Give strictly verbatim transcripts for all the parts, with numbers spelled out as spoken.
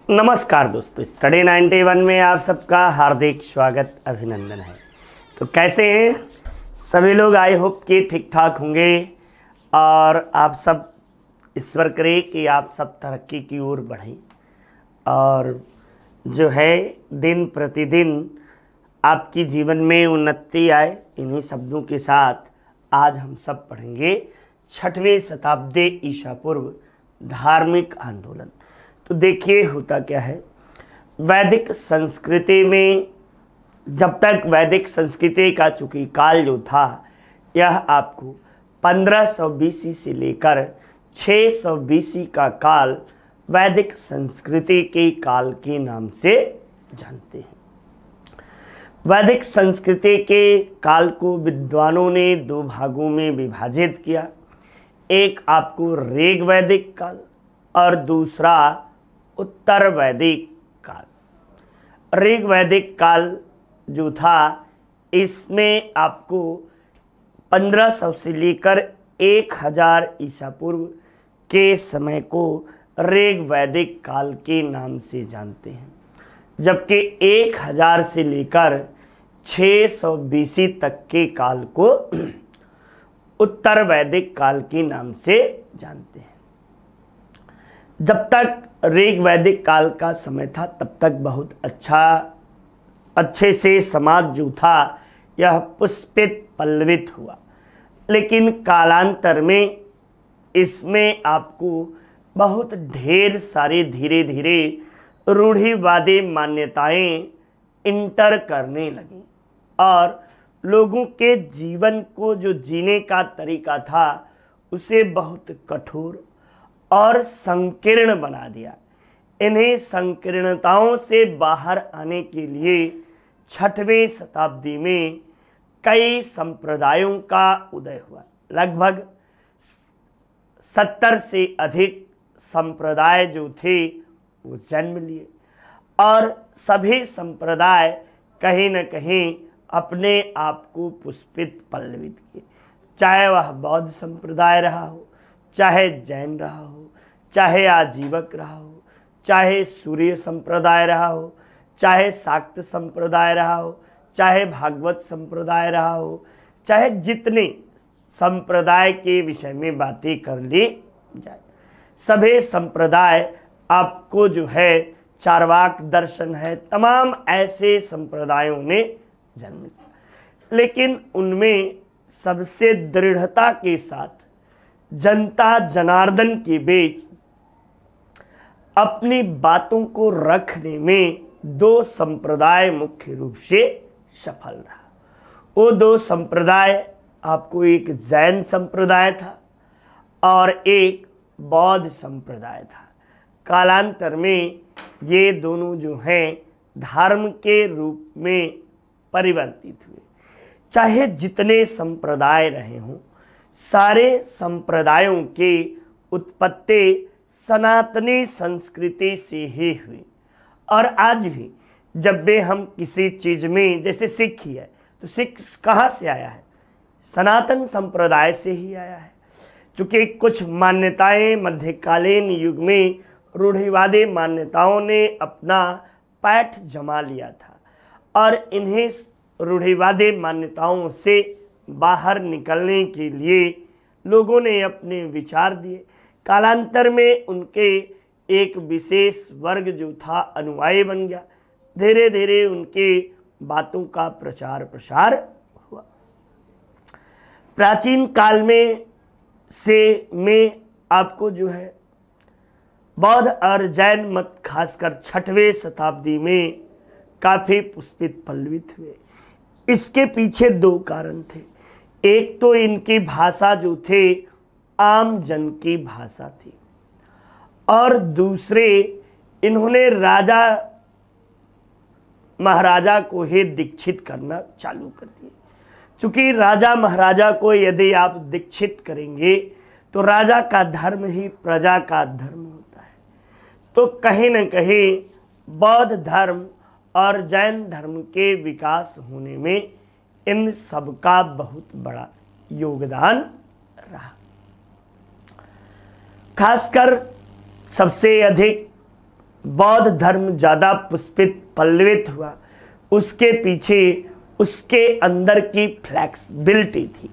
नमस्कार दोस्तों, study ninety one में आप सबका हार्दिक स्वागत अभिनंदन है। तो कैसे हैं सभी लोग? आई होप कि ठीक ठाक होंगे और आप सब ईश्वर करे कि आप सब तरक्की की ओर बढ़ें और जो है दिन प्रतिदिन आपकी जीवन में उन्नति आए। इन्हीं शब्दों के साथ आज हम सब पढ़ेंगे छठवीं शताब्दी ईसा पूर्व धार्मिक आंदोलन। तो देखिए होता क्या है, वैदिक संस्कृति में जब तक वैदिक संस्कृति का चूंकि काल जो था यह आपको पंद्रह सौ बीसी से लेकर छह सौ बीसी का काल वैदिक संस्कृति के काल के नाम से जानते हैं। वैदिक संस्कृति के काल को विद्वानों ने दो भागों में विभाजित किया। एक आपको ऋग वैदिक काल और दूसरा उत्तर वैदिक काल। ऋग वैदिक काल जो था इसमें आपको पंद्रह सौ से लेकर एक हज़ार ईसा पूर्व के समय को ऋग वैदिक काल के नाम से जानते हैं, जबकि एक हज़ार से लेकर छह सौ बीसी तक के काल को उत्तर वैदिक काल के नाम से जानते हैं। जब तक ऋग वैदिक काल का समय था तब तक बहुत अच्छा अच्छे से समाज जो था यह पुष्पित पल्लवित हुआ, लेकिन कालांतर में इसमें आपको बहुत ढेर सारे धीरे धीरे रूढ़िवादी मान्यताएं इंटर करने लगी और लोगों के जीवन को जो जीने का तरीका था उसे बहुत कठोर और संकीर्ण बना दिया। इन्हीं संकीर्णताओं से बाहर आने के लिए छठवीं शताब्दी में कई संप्रदायों का उदय हुआ। लगभग सत्तर से अधिक संप्रदाय जो थे वो जन्म लिए और सभी संप्रदाय कहीं न कहीं अपने आप को पुष्पित पल्लवित किए, चाहे वह बौद्ध संप्रदाय रहा हो, चाहे जैन रहा हो, चाहे आजीवक रहा हो, चाहे सूर्य संप्रदाय रहा हो, चाहे शाक्त संप्रदाय रहा हो, चाहे भागवत संप्रदाय रहा हो, चाहे जितने संप्रदाय के विषय में बातें कर ली जाए, सभी संप्रदाय आपको जो है चार्वाक दर्शन है, तमाम ऐसे संप्रदायों ने जन्म लिया, लेकिन उनमें सबसे दृढ़ता के साथ जनता जनार्दन के बीच अपनी बातों को रखने में दो संप्रदाय मुख्य रूप से सफल रहा। वो दो संप्रदाय आपको एक जैन संप्रदाय था और एक बौद्ध संप्रदाय था। कालांतर में ये दोनों जो हैं धर्म के रूप में परिवर्तित हुए। चाहे जितने संप्रदाय रहे हों, सारे संप्रदायों की उत्पत्ति सनातनी संस्कृति से ही हुई और आज भी जब भी हम किसी चीज़ में, जैसे सिख ही है तो सिख कहाँ से आया है? सनातन संप्रदाय से ही आया है। चूँकि कुछ मान्यताएं मध्यकालीन युग में रूढ़िवादी मान्यताओं ने अपना पैठ जमा लिया था और इन्हें रूढ़िवादी मान्यताओं से बाहर निकलने के लिए लोगों ने अपने विचार दिए। कालांतर में उनके एक विशेष वर्ग जो था अनुयायी बन गया। धीरे धीरे उनके बातों का प्रचार प्रसार हुआ। प्राचीन काल में से में आपको जो है बौद्ध और जैन मत खासकर छठवें शताब्दी में काफ़ी पुष्पित पल्लवित हुए। इसके पीछे दो कारण थे। एक तो इनकी भाषा जो थे आम जन की भाषा थी और दूसरे इन्होंने राजा महाराजा को ही दीक्षित करना चालू कर दिए। चूंकि राजा महाराजा को यदि आप दीक्षित करेंगे तो राजा का धर्म ही प्रजा का धर्म होता है। तो कहीं न कहीं बौद्ध धर्म और जैन धर्म के विकास होने में इन सब का बहुत बड़ा योगदान रहा। खासकर सबसे अधिक बौद्ध धर्म ज़्यादा पुष्पित पल्लवित हुआ, उसके पीछे उसके अंदर की फ्लेक्सिबिलिटी थी।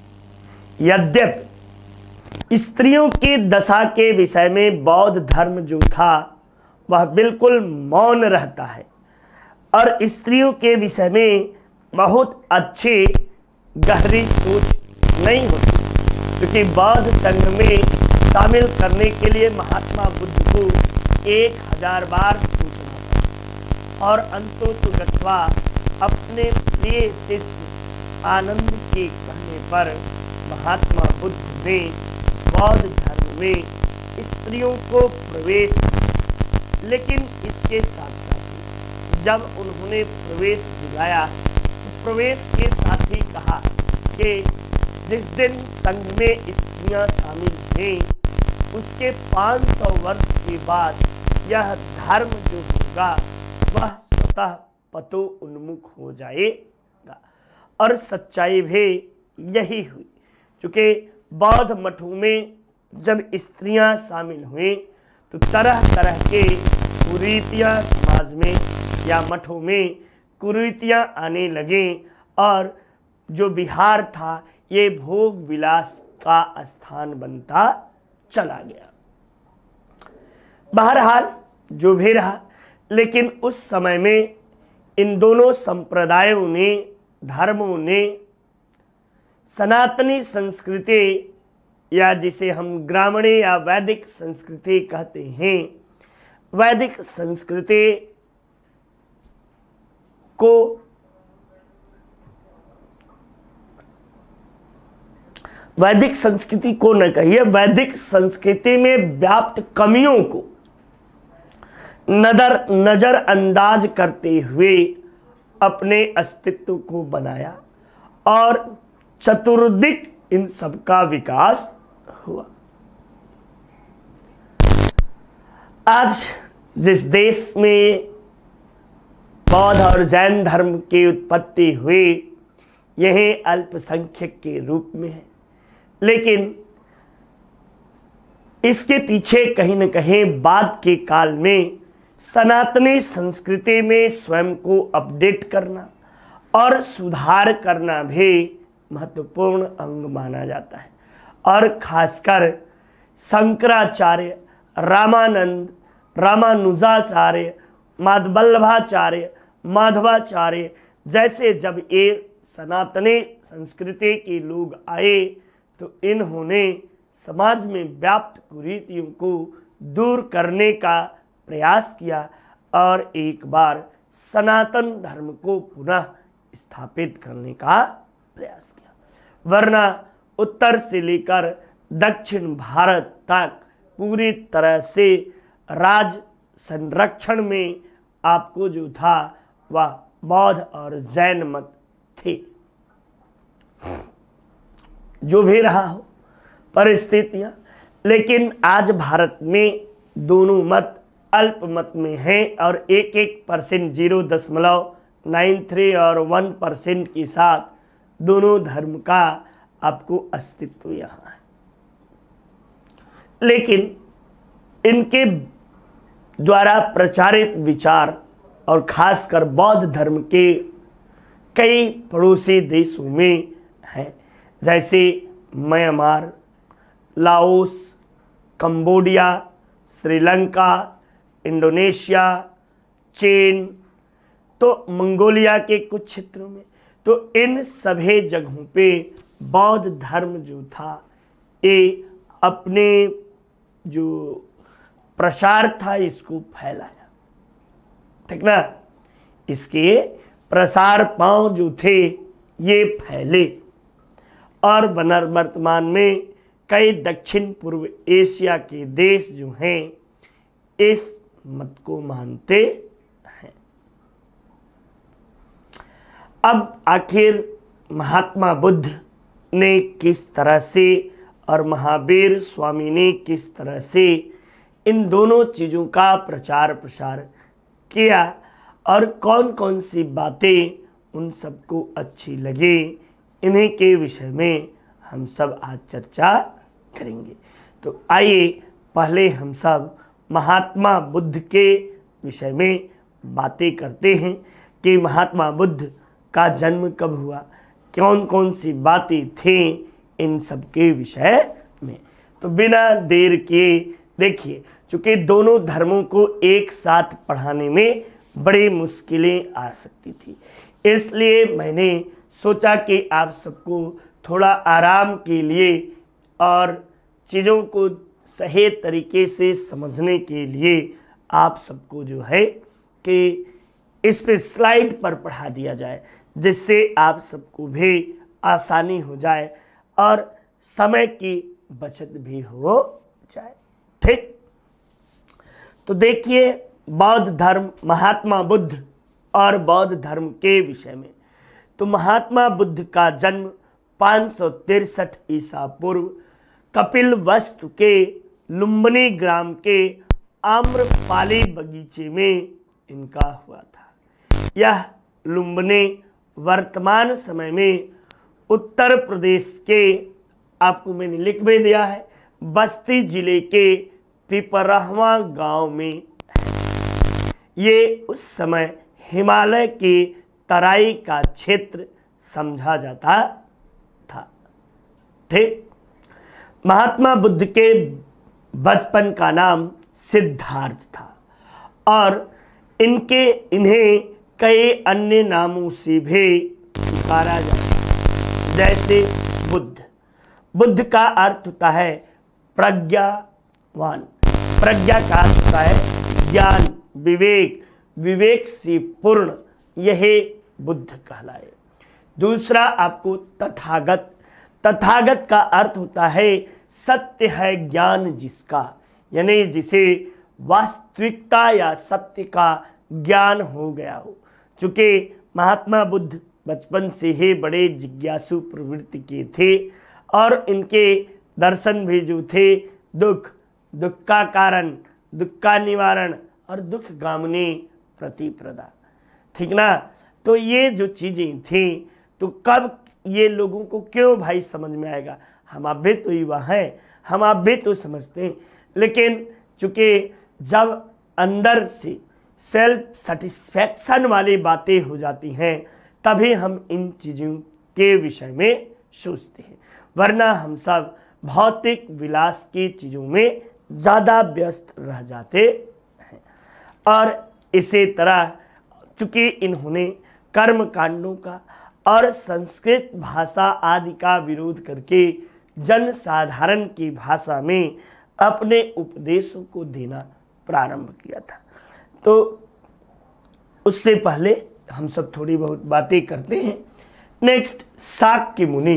यद्यपि स्त्रियों की दशा के विषय में बौद्ध धर्म जो था वह बिल्कुल मौन रहता है और स्त्रियों के विषय में बहुत अच्छी गहरी सोच नहीं होती, क्योंकि बौद्ध संघ में शामिल करने के लिए महात्मा बुद्ध को एक हजार बार सोचना पड़ा और अंतोतुगत्वा अपने प्रिय शिष्य आनंद के कहने पर महात्मा बुद्ध ने बौद्ध धर्म में स्त्रियों को प्रवेश दिया। लेकिन इसके साथ साथ जब उन्होंने प्रवेश दिलाया तो प्रवेश के साथ ही कहा कि जिस दिन संघ में स्त्रियां शामिल हुई उसके पाँच सौ वर्ष के बाद यह धर्म जो होगा वह स्वतः पतो उन्मुख हो जाएगा। और सच्चाई भी यही हुई, क्योंकि बौद्ध मठों में जब स्त्रियां शामिल हुई तो तरह तरह के कुरीतियां समाज में या मठों में कुरीतियां आने लगे और जो बिहार था ये भोग विलास का स्थान बनता चला गया। बहरहाल जो भी रहा, लेकिन उस समय में इन दोनों संप्रदायों ने, धर्मों ने सनातनी संस्कृति या जिसे हम ग्रामीण या वैदिक संस्कृति कहते हैं, वैदिक संस्कृति को वैदिक संस्कृति को न कहिए, वैदिक संस्कृति में व्याप्त कमियों को नजर नजरअंदाज करते हुए अपने अस्तित्व को बनाया और चतुर्दिक इन सब का विकास हुआ। आज जिस देश में बौद्ध और जैन धर्म की उत्पत्ति हुई यह अल्पसंख्यक के रूप में है, लेकिन इसके पीछे कहीं न कहीं बाद के काल में सनातनी संस्कृति में स्वयं को अपडेट करना और सुधार करना भी महत्वपूर्ण अंग माना जाता है। और खासकर शंकराचार्य, रामानंद, रामानुजाचार्य, माधवल्लभाचार्य, माधवाचार्य जैसे जब ये सनातनी संस्कृति के लोग आए तो इन्होंने समाज में व्याप्त कुरीतियों को दूर करने का प्रयास किया और एक बार सनातन धर्म को पुनः स्थापित करने का प्रयास किया। वरना उत्तर से लेकर दक्षिण भारत तक पूरी तरह से राज संरक्षण में आपको जो था वह बौद्ध और जैन मत थे। जो भी रहा हो परिस्थितियां, लेकिन आज भारत में दोनों मत अल्प मत में हैं और एक एक परसेंट जीरो दशमलव नाइन थ्री और वन परसेंट के साथ दोनों धर्म का आपको अस्तित्व यहाँ है। लेकिन इनके द्वारा प्रचारित विचार और खासकर बौद्ध धर्म के कई पड़ोसी देशों में हैं, जैसे Myanmar, Laos, Cambodia, Sri Lanka, Indonesia, चीन, तो मंगोलिया के कुछ क्षेत्रों में, तो इन सभी जगहों पे बौद्ध धर्म जो था ये अपने जो प्रसार था इसको फैलाया, ठीक ना। इसके प्रसार पांव जो थे ये फैले और बनर वर्तमान में कई दक्षिण पूर्व एशिया के देश जो हैं इस मत को मानते हैं। अब आखिर महात्मा बुद्ध ने किस तरह से और महावीर स्वामी ने किस तरह से इन दोनों चीज़ों का प्रचार प्रसार किया और कौन कौन सी बातें उन सबको अच्छी लगी, इन्हीं के विषय में हम सब आज चर्चा करेंगे। तो आइए पहले हम सब महात्मा बुद्ध के विषय में बातें करते हैं कि महात्मा बुद्ध का जन्म कब हुआ, कौन कौन सी बातें थी इन सब के विषय में। तो बिना देर किए देखिए, चूँकि दोनों धर्मों को एक साथ पढ़ाने में बड़ी मुश्किलें आ सकती थी, इसलिए मैंने सोचा कि आप सबको थोड़ा आराम के लिए और चीज़ों को सही तरीके से समझने के लिए आप सबको जो है कि इस पे स्लाइड पर पढ़ा दिया जाए, जिससे आप सबको भी आसानी हो जाए और समय की बचत भी हो जाए। ठीक, तो देखिए बौद्ध धर्म, महात्मा बुद्ध और बौद्ध धर्म के विषय में। तो महात्मा बुद्ध का जन्म पाँच सौ तिरसठ ईसा पूर्व कपिलवस्तु के लुम्बिनी ग्राम के आम्रपाली बगीचे में इनका हुआ था। यह लुम्बिनी वर्तमान समय में उत्तर प्रदेश के, आपको मैंने लिख भी दिया है, बस्ती जिले के पिपरहवा गांव में है। ये उस समय हिमालय के तराई का क्षेत्र समझा जाता था। ठीक, महात्मा बुद्ध के बचपन का नाम सिद्धार्थ था और इनके इन्हें कई अन्य नामों से भी पुकारा जाता है, जैसे बुद्ध। बुद्ध का अर्थ होता है प्रज्ञावान। प्रज्ञा का अर्थ होता है ज्ञान, विवेक, विवेक से पूर्ण, यही बुद्ध कहलाए। दूसरा आपको तथागत। तथागत का अर्थ होता है सत्य है ज्ञान जिसका, यानी जिसे वास्तविकता या सत्य का ज्ञान हो गया हो। चूँकि महात्मा बुद्ध बचपन से ही बड़े जिज्ञासु प्रवृत्ति के थे और इनके दर्शन भी जो थे दुख, दुख का कारण, दुख का निवारण और दुख गामनी प्रतिप्रदा। ठीक ना, तो ये जो चीज़ें थी, तो कब ये लोगों को क्यों भाई समझ में आएगा, हम आप भी तो युवा हैं, हम आप भी तो समझते हैं, लेकिन चूँकि जब अंदर से सेल्फ सेटिस्फैक्शन वाली बातें हो जाती हैं तभी हम इन चीज़ों के विषय में सोचते हैं, वरना हम सब भौतिक विलास की चीज़ों में ज़्यादा व्यस्त रह जाते हैं। और इसी तरह चूँकि इन्होंने कर्म कांडों का और संस्कृत भाषा आदि का विरोध करके जन साधारण की भाषा में अपने उपदेशों को देना प्रारंभ किया था। तो उससे पहले हम सब थोड़ी बहुत बातें करते हैं। नेक्स्ट, शाक्य मुनि।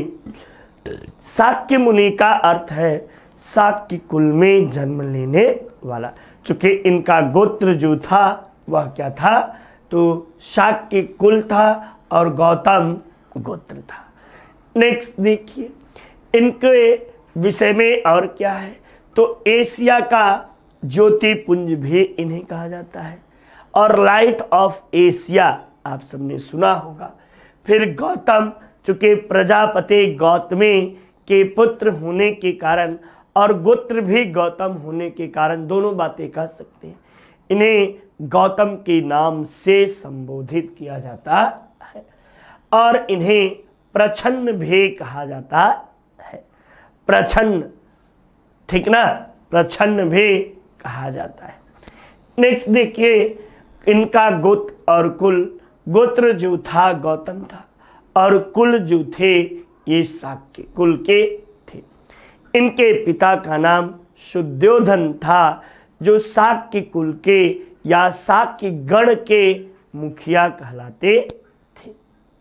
शाक्य मुनि का अर्थ है शाक्य कुल में जन्म लेने वाला। चूँकि इनका गोत्र जो था वह क्या था, तो शाक्य कुल था और गौतम गोत्र था। नेक्स्ट देखिए इनके विषय में और क्या है, तो एशिया का ज्योतिपुंज भी इन्हें कहा जाता है और लाइट ऑफ एशिया आप सबने सुना होगा। फिर गौतम, चूँकि प्रजापति गौतमी के पुत्र होने के कारण और गोत्र भी गौतम होने के कारण दोनों बातें कह सकते हैं, इन्हें गौतम के नाम से संबोधित किया जाता है और इन्हें प्रछन्न भी कहा जाता है। प्रछन्न, ठीक ना, प्रछन्न भी कहा जाता है। नेक्स्ट देखिए इनका गोत्र और कुल। गोत्र जो था गौतम था और कुल जो थे ये शाक्य कुल के थे। इनके पिता का नाम शुद्धोधन था, जो शाक्य कुल के या शाक्य गण के मुखिया कहलाते थे।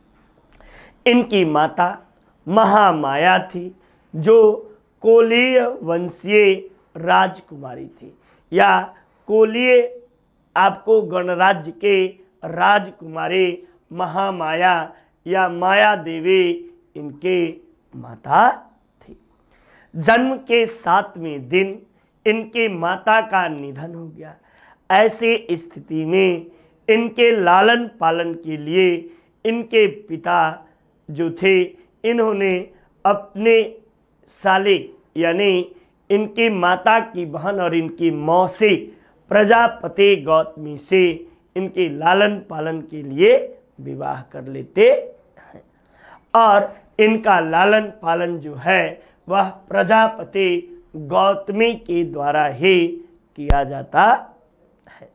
इनकी माता महामाया थी, जो कोलीय वंशीय राजकुमारी थी, या कोलीय आपको गणराज्य के राजकुमारी महामाया या माया देवी इनके माता थी। जन्म के सातवें दिन इनके माता का निधन हो गया। ऐसे स्थिति में इनके लालन पालन के लिए इनके पिता जो थे, इन्होंने अपने साले यानी इनकी माता की बहन और इनकी मौसी प्रजापति गौतमी से इनके लालन पालन के लिए विवाह कर लेते हैं और इनका लालन पालन जो है वह प्रजापति गौतमी के द्वारा ही किया जाता है।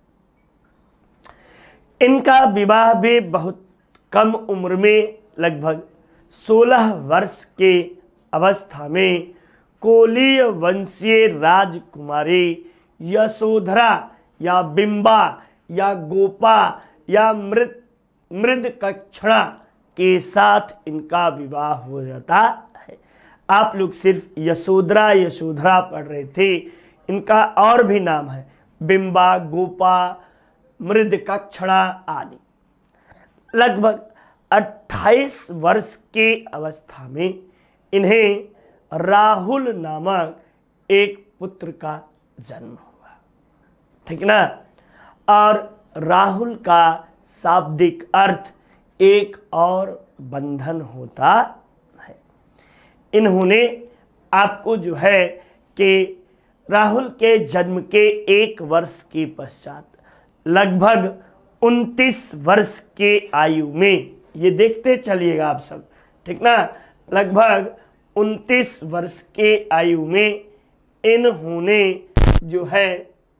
इनका विवाह भी बहुत कम उम्र में, लगभग सोलह वर्ष के अवस्था में कोलीय वंशीय राजकुमारी यशोधरा या बिंबा या गोपा या मृद मृदकक्षणा के साथ इनका विवाह हो जाता है। आप लोग सिर्फ यशोधरा यशोधरा पढ़ रहे थे, इनका और भी नाम है बिंबा, गोपा, मृदकक्षणा आदि। लगभग अट्ठाईस वर्ष के अवस्था में इन्हें राहुल नामक एक पुत्र का जन्म हुआ, ठीक ना। और राहुल का शाब्दिक अर्थ एक और बंधन होता है। इन्होंने आपको जो है कि राहुल के जन्म के एक वर्ष के पश्चात लगभग उनतीस वर्ष के आयु में, ये देखते चलिएगा आप सब, ठीक ना, लगभग उनतीस वर्ष के आयु में इन्होंने जो है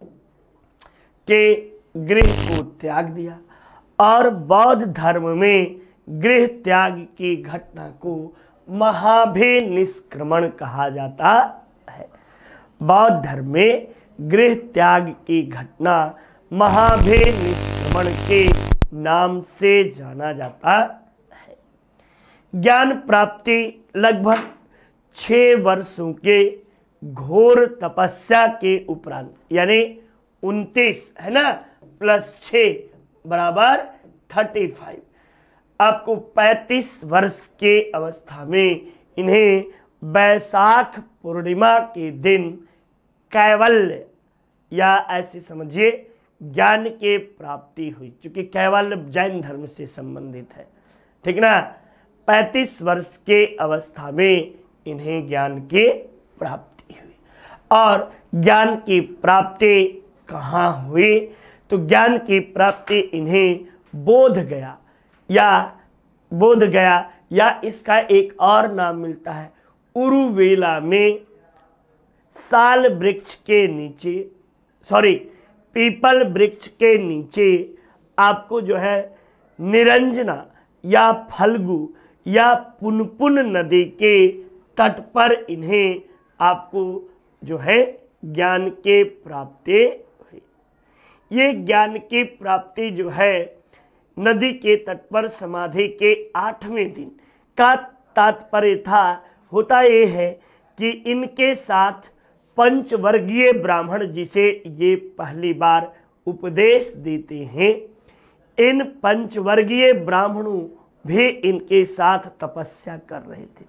कि गृह को त्याग दिया और बौद्ध धर्म में गृह त्याग की घटना को महाभिनिष्क्रमण कहा जाता है। बौद्ध धर्म में गृह त्याग की घटना महाभिनिष्क्रमण के नाम से जाना जाता है। ज्ञान प्राप्ति लगभग छः वर्षों के घोर तपस्या के उपरांत, यानी उनतीस है ना प्लस छः बराबर थर्टी फाइव, आपको पैंतीस वर्ष के अवस्था में इन्हें वैशाख पूर्णिमा के दिन कैवल्य या ऐसे समझिए ज्ञान के प्राप्ति हुई, क्योंकि कैवल्य जैन धर्म से संबंधित है, ठीक ना। पैंतीस वर्ष के अवस्था में इन्हें ज्ञान की प्राप्ति हुई। और ज्ञान की प्राप्ति कहाँ हुई? तो ज्ञान की प्राप्ति इन्हें बोध गया या बोध गया या इसका एक और नाम मिलता है उरुवेला में साल वृक्ष के नीचे, सॉरी पीपल वृक्ष के नीचे आपको जो है निरंजना या फल्गु या पुनपुन नदी के तट पर इन्हें आपको जो है ज्ञान के प्राप्ति हुई। ये ज्ञान की प्राप्ति जो है नदी के तट पर समाधि के आठवें दिन का तात्पर्य था। होता ये है कि इनके साथ पंचवर्गीय ब्राह्मण जिसे ये पहली बार उपदेश देते हैं, इन पंचवर्गीय ब्राह्मणों भी इनके साथ तपस्या कर रहे थे,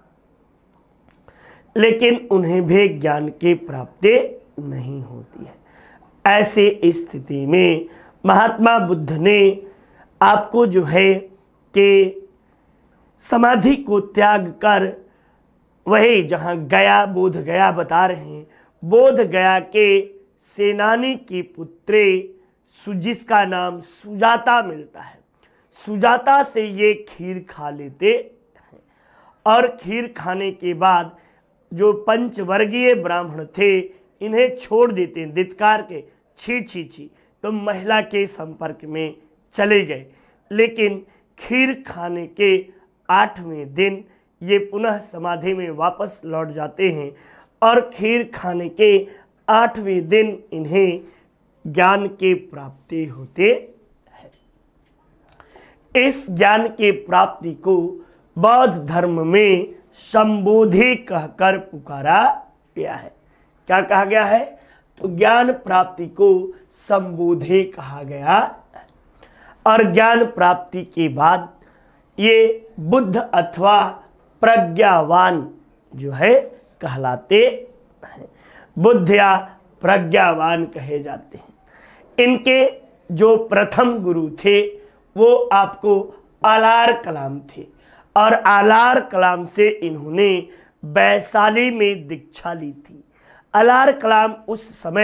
लेकिन उन्हें भी ज्ञान की प्राप्ति नहीं होती है। ऐसे स्थिति में महात्मा बुद्ध ने आपको जो है कि समाधि को त्याग कर वही जहाँ गया बोध गया बता रहे हैं, बोध गया के सेनानी की पुत्री जिसका नाम सुजाता मिलता है, सुजाता से ये खीर खा लेते हैं और खीर खाने के बाद जो पंचवर्गीय ब्राह्मण थे इन्हें छोड़ देते हैं धिक्कार के, छी छी छी, तो महिला के संपर्क में चले गए। लेकिन खीर खाने के आठवें दिन ये पुनः समाधि में वापस लौट जाते हैं और खीर खाने के आठवें दिन इन्हें ज्ञान की प्राप्ति होते है। इस ज्ञान की प्राप्ति को बौद्ध धर्म में संबोधि कहकर पुकारा गया है। क्या कहा गया है? तो ज्ञान प्राप्ति को संबोधि कहा गया और ज्ञान प्राप्ति के बाद ये बुद्ध अथवा प्रज्ञावान जो है कहलाते हैं, बुद्ध या प्रज्ञावान कहे जाते हैं। इनके जो प्रथम गुरु थे वो आपको आलार कलाम थे और आलार कलाम से इन्होंने वैशाली में दीक्षा ली थी। आलार कलाम उस समय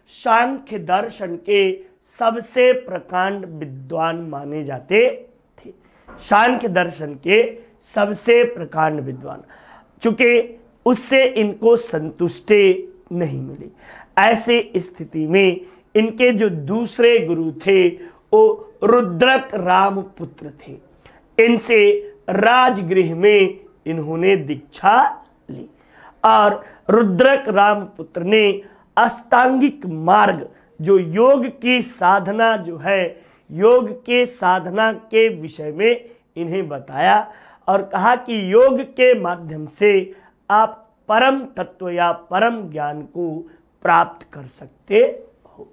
सांख्य दर्शन के सबसे प्रकांड विद्वान माने जाते थे। सांख्य दर्शन के सबसे प्रकांड विद्वान, चूंकि उससे इनको संतुष्टि नहीं मिली। ऐसे स्थिति में इनके जो दूसरे गुरु थे वो रुद्रक रामपुत्र थे। इनसे राजगृह में इन्होंने दीक्षा ली और रुद्रक रामपुत्र ने अष्टांगिक मार्ग, जो योग की साधना जो है, योग के साधना के विषय में इन्हें बताया और कहा कि योग के माध्यम से आप परम तत्व या परम ज्ञान को प्राप्त कर सकते हो।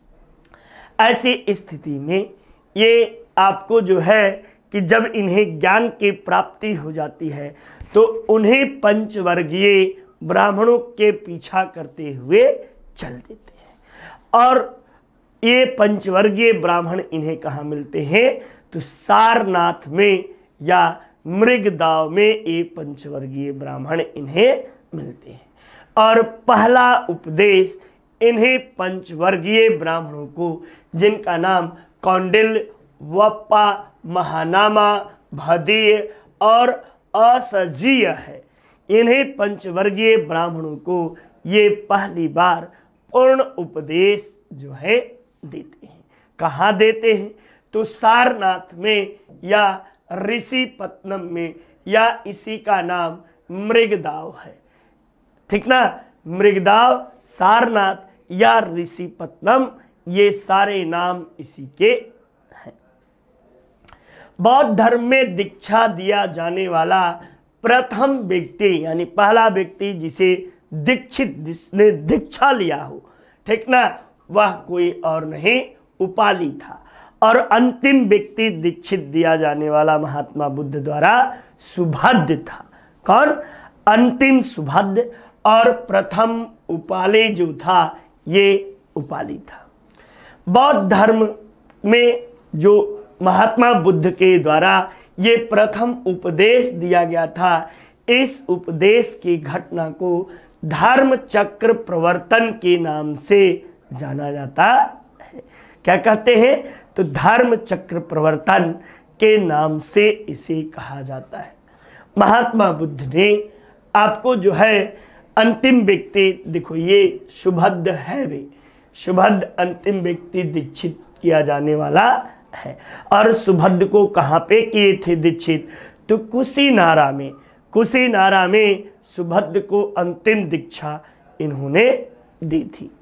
ऐसी स्थिति में ये आपको जो है कि जब इन्हें ज्ञान की प्राप्ति हो जाती है तो उन्हें पंचवर्गीय ब्राह्मणों के पीछा करते हुए चल देते हैं। और ये पंचवर्गीय ब्राह्मण इन्हें कहाँ मिलते हैं? तो सारनाथ में या मृगदाव में ये पंचवर्गीय ब्राह्मण इन्हें मिलते हैं। और पहला उपदेश इन्हें पंचवर्गीय ब्राह्मणों को, जिनका नाम कौंडिल्य, वप्पा, महानामा, भदीय और असजीय है, इन्हें पंचवर्गीय ब्राह्मणों को ये पहली बार पूर्ण उपदेश जो है देते हैं। कहाँ देते हैं? तो सारनाथ में या ऋषिपत्नम में, या इसी का नाम मृगदाव है। ठीक ना? मृगदाव, सारनाथ या ऋषिपत्नम, ये सारे नाम इसी के हैं। बौद्ध धर्म में दीक्षा दिया जाने वाला प्रथम व्यक्ति, यानी पहला व्यक्ति जिसे दीक्षित, जिसने दीक्षा लिया हो, ठीक ना, वह कोई और नहीं उपाली था। और अंतिम व्यक्ति दीक्षित दिया जाने वाला महात्मा बुद्ध द्वारा सुभद्र था। कौन? अंतिम सुभद्र। और प्रथम उपाली जो था ये उपाली था। बौद्ध धर्म में जो महात्मा बुद्ध के द्वारा ये प्रथम उपदेश दिया गया था, इस उपदेश की घटना को धर्म चक्र प्रवर्तन के नाम से जाना जाता है। क्या कहते हैं? तो धर्म चक्र प्रवर्तन के नाम से इसे कहा जाता है। महात्मा बुद्ध ने आपको जो है अंतिम व्यक्ति, देखो ये सुभद्र है भी, सुभद्र अंतिम व्यक्ति दीक्षित किया जाने वाला है। और सुभद्र को कहाँ पे किए थे दीक्षित? तो कुशीनारा में, कुशीनारा में सुभद्र को अंतिम दीक्षा इन्होंने दी थी।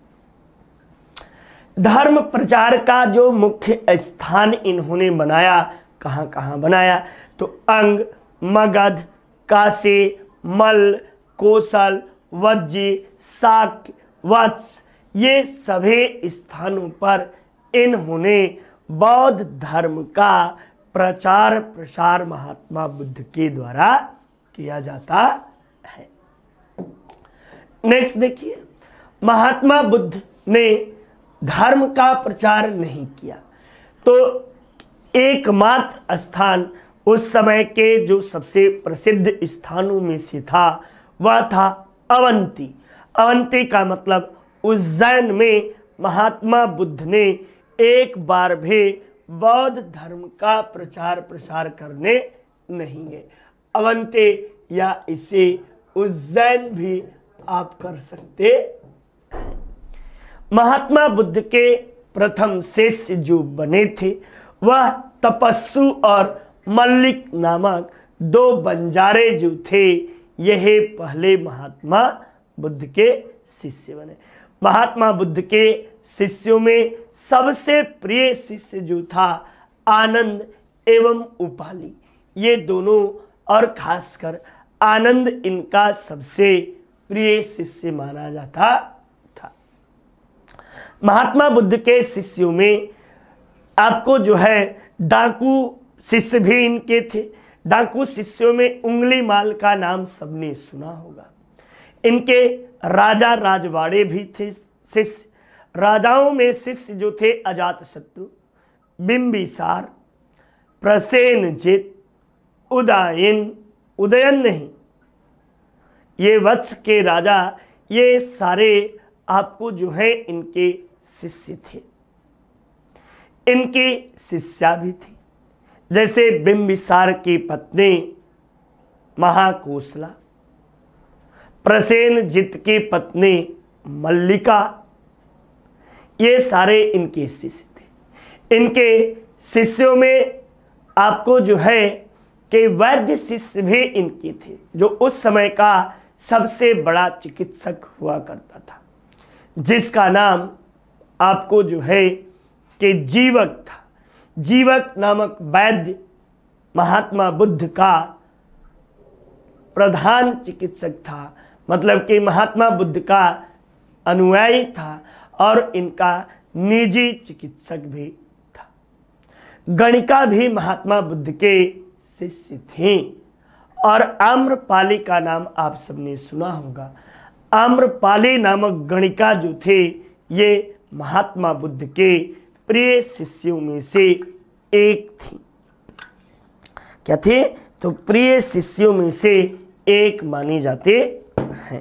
धर्म प्रचार का जो मुख्य स्थान इन्होंने बनाया, कहाँ कहाँ बनाया? तो अंग, मगध, काशी, मल्ल, कौशल, वज्जी, शाक्य, वत्स, ये सभी स्थानों पर इन्होंने बौद्ध धर्म का प्रचार प्रसार महात्मा बुद्ध के द्वारा किया जाता है। नेक्स्ट देखिए, महात्मा बुद्ध ने धर्म का प्रचार नहीं किया, तो एकमात्र स्थान उस समय के जो सबसे प्रसिद्ध स्थानों में से था वह था अवंती। अवंती का मतलब उज्जैन में महात्मा बुद्ध ने एक बार भी बौद्ध धर्म का प्रचार प्रसार करने नहीं गए। अवंती या इसे उज्जैन भी आप कर सकते हैं। महात्मा बुद्ध के प्रथम शिष्य जो बने थे वह तपस्सु और मल्लिक नामक दो बंजारे जो थे, यह पहले महात्मा बुद्ध के शिष्य बने। महात्मा बुद्ध के शिष्यों में सबसे प्रिय शिष्य जो था आनंद एवं उपाली, ये दोनों, और खासकर आनंद इनका सबसे प्रिय शिष्य माना जाता था। महात्मा बुद्ध के शिष्यों में आपको जो है डाकू शिष्य भी इनके थे। डाकू शिष्यों में उंगलीमाल का नाम सबने सुना होगा। इनके राजा राजवाड़े भी थे शिष्य। राजाओं में शिष्य जो थे अजातशत्रु, बिंबिसार, प्रसेनजित, उदयन, उदयन नहीं, ये वत्स के राजा, ये सारे आपको जो है इनके शिष्य थे, इनकी शिष्या भी थी। जैसे बिंबिसार की पत्नी महाकोसला, प्रसेनजित की पत्नी मल्लिका, ये सारे इनके शिष्य थे। इनके शिष्यों में आपको जो है कि वैद्य शिष्य भी इनके थे, जो उस समय का सबसे बड़ा चिकित्सक हुआ करता था, जिसका नाम आपको जो है कि जीवक था। जीवक नामक वैद्य महात्मा बुद्ध का प्रधान चिकित्सक था, मतलब कि महात्मा बुद्ध का अनुयायी था और इनका निजी चिकित्सक भी था। गणिका भी महात्मा बुद्ध के शिष्य थे। और आम्रपाली का नाम आप सबने सुना होगा। आम्रपाली नामक गणिका जो थे, ये महात्मा बुद्ध के प्रिय शिष्यों में से एक थी। क्या थे? तो प्रिय शिष्यों में से एक माने जाते हैं।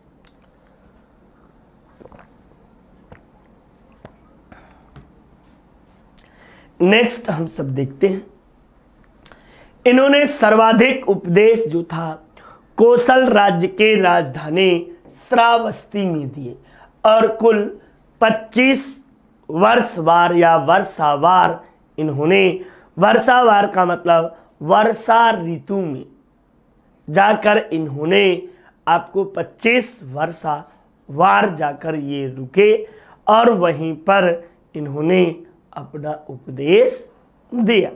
नेक्स्ट हम सब देखते हैं, इन्होंने सर्वाधिक उपदेश जो था कौशल राज्य के राजधानी श्रावस्ती में दिए और कुल पच्चीस वर्षवार या वर्षावार इन्होंने, वर्षावार का मतलब वर्षा ऋतु में जाकर इन्होंने आपको पच्चीस वर्षावार जाकर ये रुके और वहीं पर इन्होंने अपना उपदेश दिया।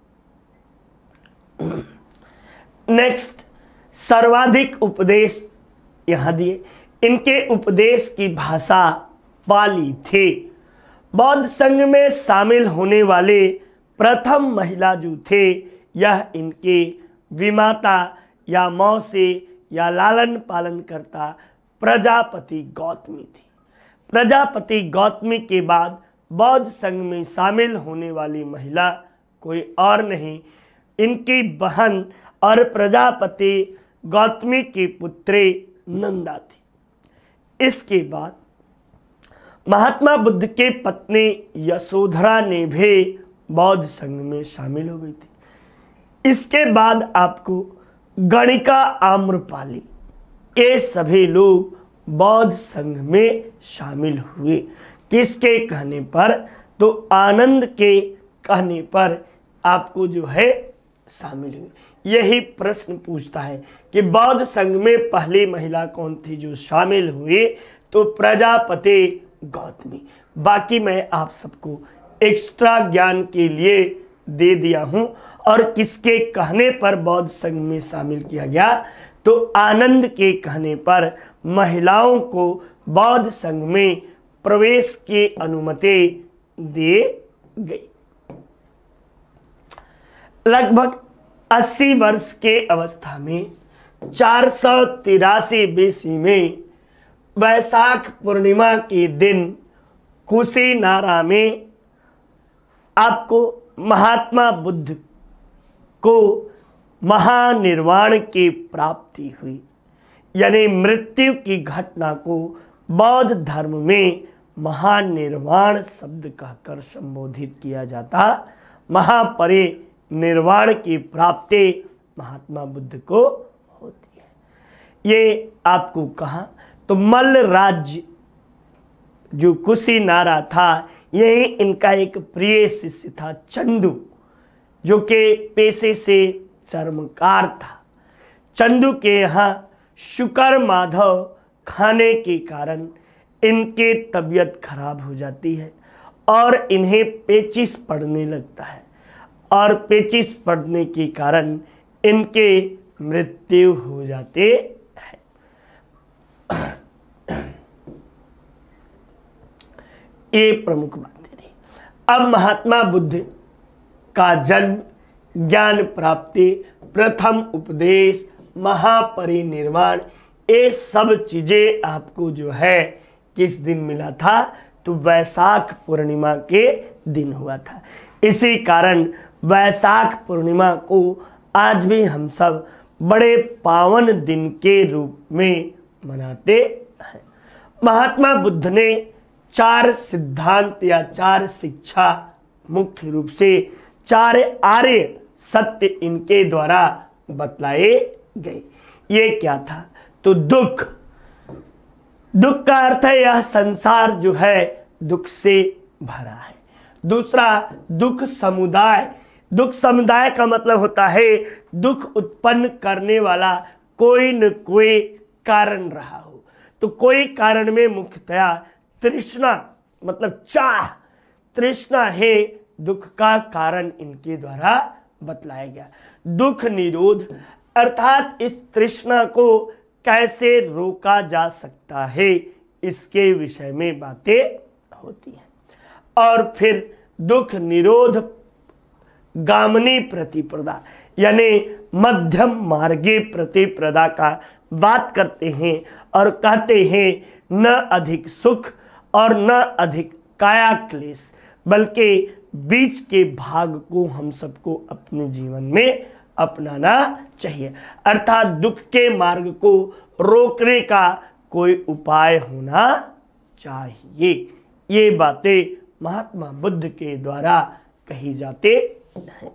नेक्स्ट, सर्वाधिक उपदेश यहाँ दिए। इनके उपदेश की भाषा पाली थे। बौद्ध संघ में शामिल होने वाले प्रथम महिला जो थे, यह इनके विमाता या मौसे या लालन पालन करता प्रजापति गौतमी थी। प्रजापति गौतमी के बाद बौद्ध संघ में शामिल होने वाली महिला कोई और नहीं, इनकी बहन और प्रजापति गौतमी की पुत्री नंदा थी। इसके बाद महात्मा बुद्ध के पत्नी यशोधरा ने भी बौद्ध संघ में शामिल हो गई थी। इसके बाद आपको गणिका, आम्रपाली, ये सभी लोग बौद्ध संघ में शामिल हुए। किसके कहने पर? तो आनंद के कहने पर आपको जो है शामिल हुए। यही प्रश्न पूछता है कि बौद्ध संघ में पहली महिला कौन थी जो शामिल हुई? तो प्रजापति गौतमी। बाकी मैं आप सबको एक्स्ट्रा ज्ञान के लिए दे दिया हूं। और किसके कहने पर बौद्ध संघ में शामिल किया गया? तो आनंद के कहने पर महिलाओं को बौद्ध संघ में प्रवेश की अनुमति दी गई। लगभग अस्सी वर्ष के अवस्था में चार सौ तिरासी बीसी में वैशाख पूर्णिमा के दिन कुशीनारा में आपको महात्मा बुद्ध को महानिर्वाण की प्राप्ति हुई। यानी मृत्यु की घटना को बौद्ध धर्म में महानिर्वाण शब्द कहकर संबोधित किया जाता। महापरिनिर्वाण की प्राप्ति महात्मा बुद्ध को होती है। ये आपको कहा तो मल्ल राज्य जो कुशीनारा था, यही इनका एक प्रिय शिष्य था चंदू, जो कि पेशे से चर्मकार था। चंदू के यहाँ शुकर माधव खाने के कारण इनकी तबीयत खराब हो जाती है और इन्हें पेचिश पड़ने लगता है और पेचिश पड़ने के कारण इनके मृत्यु हो जाते हैं। ये प्रमुख बातें रही। अब महात्मा बुद्ध का जन्म, ज्ञान प्राप्ति, प्रथम उपदेश, महापरिनिर्वाण, ये सब चीजें आपको जो है किस दिन मिला था? तो वैशाख पूर्णिमा के दिन हुआ था। इसी कारण वैशाख पूर्णिमा को आज भी हम सब बड़े पावन दिन के रूप में मनाते हैं। महात्मा बुद्ध ने चार सिद्धांत या चार शिक्षा, मुख्य रूप से चार आर्य सत्य इनके द्वारा बतलाए गए। ये क्या था? तो दुख, दुख का अर्थ है यह संसार जो है दुख से भरा है। दूसरा दुख समुदाय, दुख समुदाय का मतलब होता है दुख उत्पन्न करने वाला कोई न कोई कारण रहा हो। तो कोई कारण में मुख्यतया तृष्णा, मतलब चाह, तृष्णा है दुख का कारण इनके द्वारा बतलाया गया। दुख निरोध अर्थात इस तृष्णा को कैसे रोका जा सकता है, इसके विषय में बातें होती हैं। और फिर दुख निरोध गामिनी प्रतिप्रदा, यानी मध्यम मार्गे प्रतिप्रदा का बात करते हैं और कहते हैं न अधिक सुख और न अधिक काया क्लेश, बल्कि बीच के भाग को हम सबको अपने जीवन में अपनाना चाहिए। अर्थात दुख के मार्ग को रोकने का कोई उपाय होना चाहिए। ये बातें महात्मा बुद्ध के द्वारा कही जाते हैं।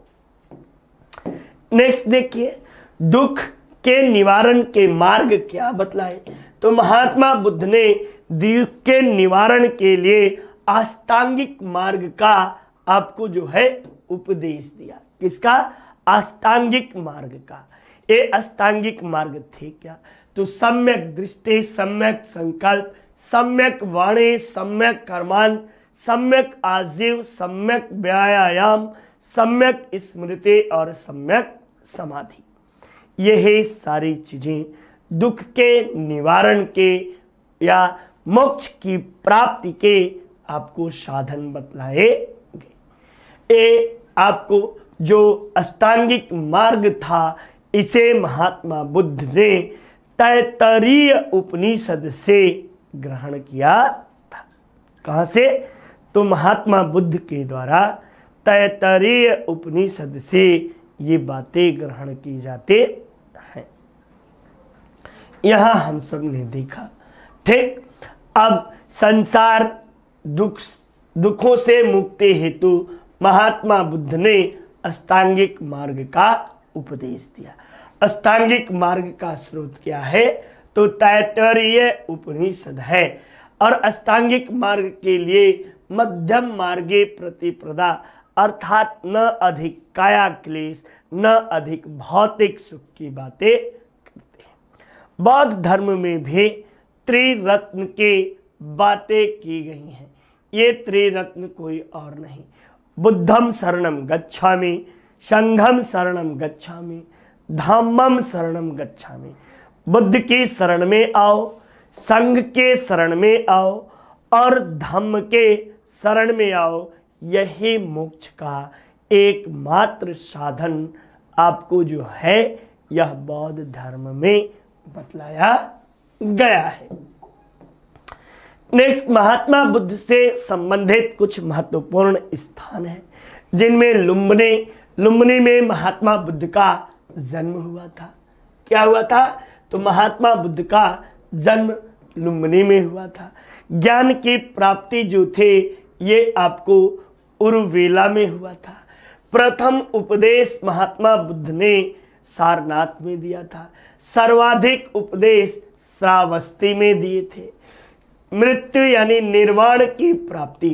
नेक्स्ट देखिए, दुख के निवारण के मार्ग क्या बतलाए। तो महात्मा बुद्ध ने दुख के निवारण के लिए अष्टांगिक मार्ग का आपको जो है उपदेश दिया। किसका? अष्टांगिक मार्ग का। ये अष्टांगिक मार्ग थे क्या? तो सम्यक दृष्टि, सम्यक संकल्प, सम्यक वाणी, सम्यक कर्मांत, सम्यक आजीव, सम्यक व्यायाम, सम्यक स्मृति और सम्यक समाधि। यही सारी चीजें दुख के निवारण के या मोक्ष की प्राप्ति के आपको साधन बतलाए गए। ये आपको जो अष्टांगिक मार्ग था, इसे महात्मा बुद्ध ने तैत्तरीय उपनिषद से ग्रहण किया था। कहाँ से? तो महात्मा बुद्ध के द्वारा तैत्तरीय उपनिषद से ये बातें ग्रहण की जाते हैं। यहां हम सब ने देखा, ठीक। अब संसार दुख दुखों से मुक्ति हेतु महात्मा बुद्ध ने अष्टांगिक मार्ग का उपदेश दिया। अष्टांगिक मार्ग का स्रोत क्या है? तो तैत्तरीय उपनिषद है। और अष्टांगिक मार्ग के लिए मध्यम मार्गे प्रतिप्रदा, अर्थात न अधिक काया क्लेश, न अधिक भौतिक सुख की बातें करते हैं। बौद्ध धर्म में भी त्रिरत्न के बातें की गई हैं। ये त्रिरत्न कोई और नहीं, बुद्धम शरणम गच्छामि, संघम शरणम गच्छामि, धम्मम शरणम गच्छामि। बुद्ध की शरण में आओ, संघ के शरण में आओ और धम्म के शरण में आओ। यही मोक्ष का एकमात्र साधन आपको जो है यह बौद्ध धर्म में बतलाया गया है। नेक्स्ट, महात्मा बुद्ध से संबंधित कुछ महत्वपूर्ण स्थान है जिनमें लुम्बिनी, लुम्बिनी में महात्मा बुद्ध का जन्म हुआ था। क्या हुआ था? तो महात्मा बुद्ध का जन्म लुम्बिनी में हुआ था। ज्ञान की प्राप्ति जो थे ये आपको उरुवेला में हुआ था। प्रथम उपदेश महात्मा बुद्ध ने सारनाथ में दिया था। सर्वाधिक उपदेश श्रावस्ती में दिए थे। मृत्यु यानी निर्वाण की प्राप्ति,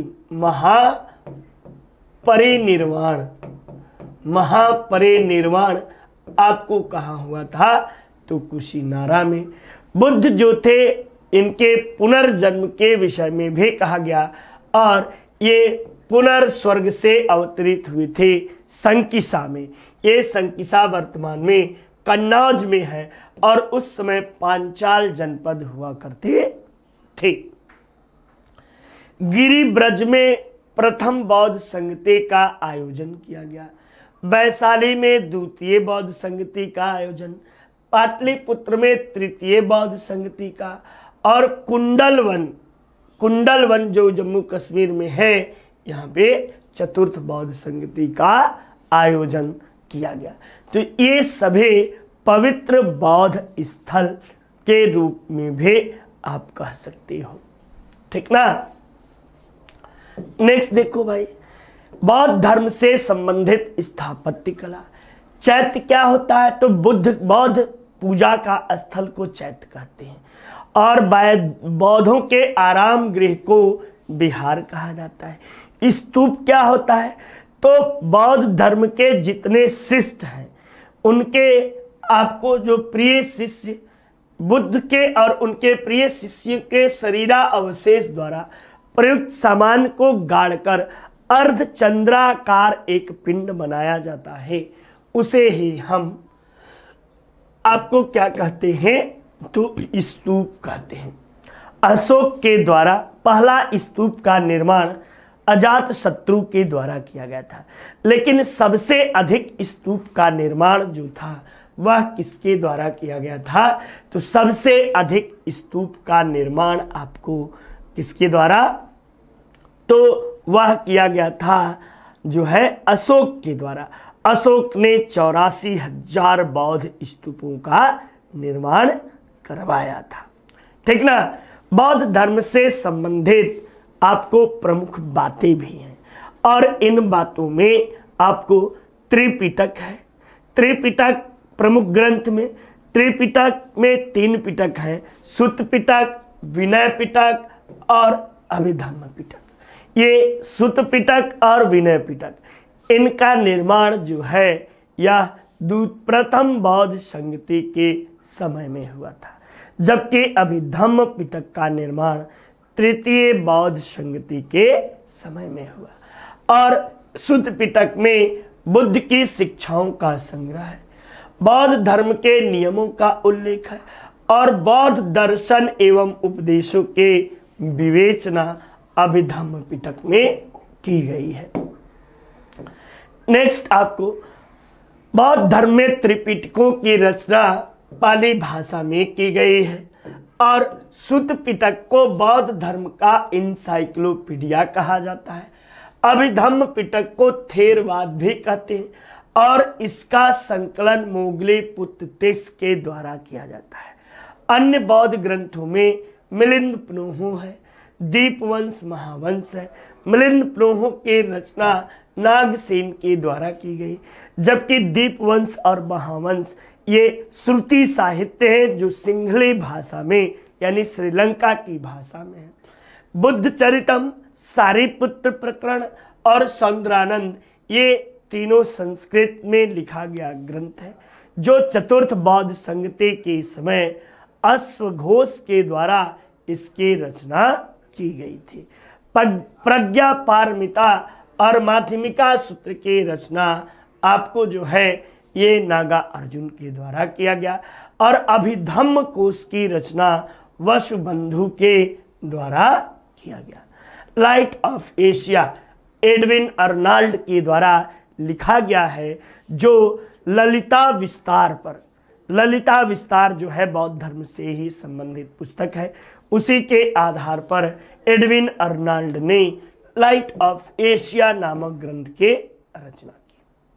महापरिनिर्वाण, महापरिनिर्वाण आपको कहाँ हुआ था? तो कुशीनारा में। बुद्ध जो थे इनके पुनर्जन्म के विषय में भी कहा गया और ये पुनर्स्वर्ग से अवतरित हुए थे संकिसा में। ये संकिसा वर्तमान में कन्नौज में है और उस समय पांचाल जनपद हुआ करते थे। गिरिब्रज में प्रथम बौद्ध संगति का आयोजन किया गया। वैशाली में द्वितीय बौद्ध संगति का आयोजन, पाटलिपुत्र में तृतीय बौद्ध संगति का और कुंडलवन, कुंडलवन जो जम्मू कश्मीर में है, यहाँ पे चतुर्थ बौद्ध संगति का आयोजन किया गया। तो ये सभी पवित्र बौद्ध स्थल के रूप में भी आप कह सकते हो, ठीक ना। नेक्स्ट देखो भाई, बौद्ध धर्म से संबंधित स्थापत्य कला। चैत्य क्या होता है, तो बुद्ध बौद्ध पूजा का स्थल को चैत्य कहते हैं, और बौद्धों के आराम गृह को विहार कहा जाता है। स्तूप क्या होता है, तो बौद्ध धर्म के जितने शिष्य हैं उनके आपको जो प्रिय शिष्य बुद्ध के और उनके प्रिय शिष्य के शरीरा अवशेष द्वारा प्रयुक्त सामान को गाड़कर अर्धचंद्राकार एक पिंड बनाया जाता है, उसे ही हम आपको क्या कहते हैं, तो स्तूप कहते हैं। अशोक के द्वारा पहला स्तूप का निर्माण अजात शत्रु के द्वारा किया गया था, लेकिन सबसे अधिक स्तूप का निर्माण जो था वह किसके द्वारा किया गया था, तो सबसे अधिक स्तूप का निर्माण आपको किसके द्वारा, तो वह किया गया था जो है अशोक के द्वारा। अशोक ने चौरासी हजार बौद्ध स्तूपों का निर्माण करवाया था, ठीक ना। बौद्ध धर्म से संबंधित आपको प्रमुख बातें भी हैं, और इन बातों में आपको त्रिपिटक है। त्रिपिटक प्रमुख ग्रंथ में, त्रिपिटक में तीन पिटक हैं, सुत्त पिटक, विनय पिटक और अभिधम्म पिटक। ये सुत्त पिटक और विनय पिटक, इनका निर्माण जो है यह प्रथम बौद्ध संगति के समय में हुआ था, जबकि अभिधम्म पिटक का निर्माण तृतीय बौद्ध संगति के समय में हुआ। और सुत्त पिटक में बुद्ध की शिक्षाओं का संग्रह है, बौद्ध धर्म के नियमों का उल्लेख है, और बौद्ध दर्शन एवं उपदेशों के विवेचना अभिधम्म पिटक में की गई है। नेक्स्ट आपको बौद्ध धर्म में त्रिपिटकों की रचना पाली भाषा में की गई है, और सुत्त पिटक को बौद्ध धर्म का इंसाइक्लोपीडिया कहा जाता है। अभिधम्म पिटक को थेरवाद भी कहते हैं, और इसका संकलन मोगली पुत्र तेस के द्वारा किया जाता है। अन्य बौद्ध ग्रंथों में मिलिंद प्नोहो है, दीपवंश महावंश है। मिलिंद प्नोहो की रचना नागसेन के द्वारा की गई, जबकि दीपवंश और महावंश ये श्रुति साहित्य है जो सिंहली भाषा में यानी श्रीलंका की भाषा में है। बुद्ध चरितम, सारिपुत्र प्रकरण और सौंदरानंद ये तीनों संस्कृत में लिखा गया ग्रंथ है, जो चतुर्थ बौद्ध संगति के समय अश्वघोष के द्वारा इसकी रचना की गई थी। प्रज्ञा पारमिता और माध्यमिका सूत्र की रचना आपको जो है ये नागा अर्जुन के द्वारा किया गया, और अभिधम्म कोश की रचना वसुबंधु के द्वारा किया गया। Light of Asia Edwin Arnold के द्वारा लिखा गया है, जो ललिता विस्तार पर, ललिता विस्तार जो है बौद्ध धर्म से ही संबंधित पुस्तक है, उसी के आधार पर एडविन अर्नाल्ड ने लाइट ऑफ एशिया नामक ग्रंथ के रचना की।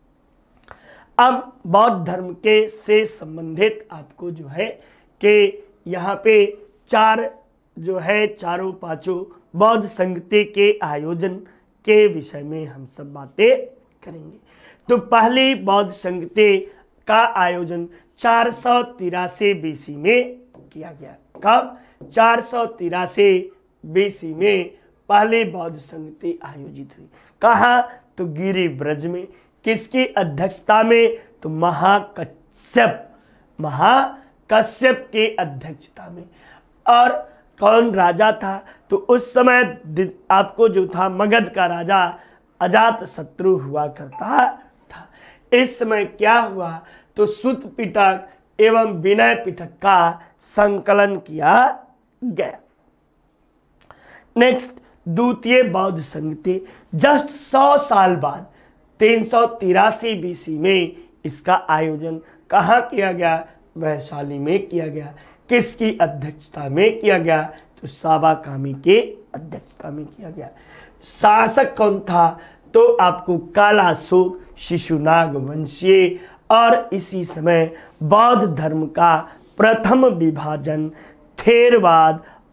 अब बौद्ध धर्म के से संबंधित आपको जो है कि यहाँ पे चार जो है चारों पांचों बौद्ध संगति के आयोजन के विषय में हम सब बातें करेंगे। तो पहली बौद्ध संगति का आयोजन चार सौ तिरासी बीसी में किया गया। कब? चार सौ तिरासी बीसी में पहली बौद्ध संगति आयोजित हुई। कहाँ? तो गिरि ब्रज में। किसकी अध्यक्षता में? तो महाकश्यप महाकश्यप की अध्यक्षता में। और कौन राजा था? तो उस समय आपको जो था मगध का राजा अजात शत्रु हुआ करता था। इस समय क्या हुआ? तो सुत्त पिटक एवं विनय पिटक का संकलन किया गया। नेक्स्ट, द्वितीय बौद्ध संगति जस्ट सौ साल बाद तीन सौ तिरासी बीसी में इसका आयोजन कहाँ किया गया? वैशाली में किया गया। किसकी अध्यक्षता में किया गया? तो साबाकामी के अध्यक्षता में किया गया। शासक कौन था? तो आपको कालाशोक शिशुनाग वंशीय। और इसी समय बौद्ध धर्म का प्रथम विभाजन थेरवाद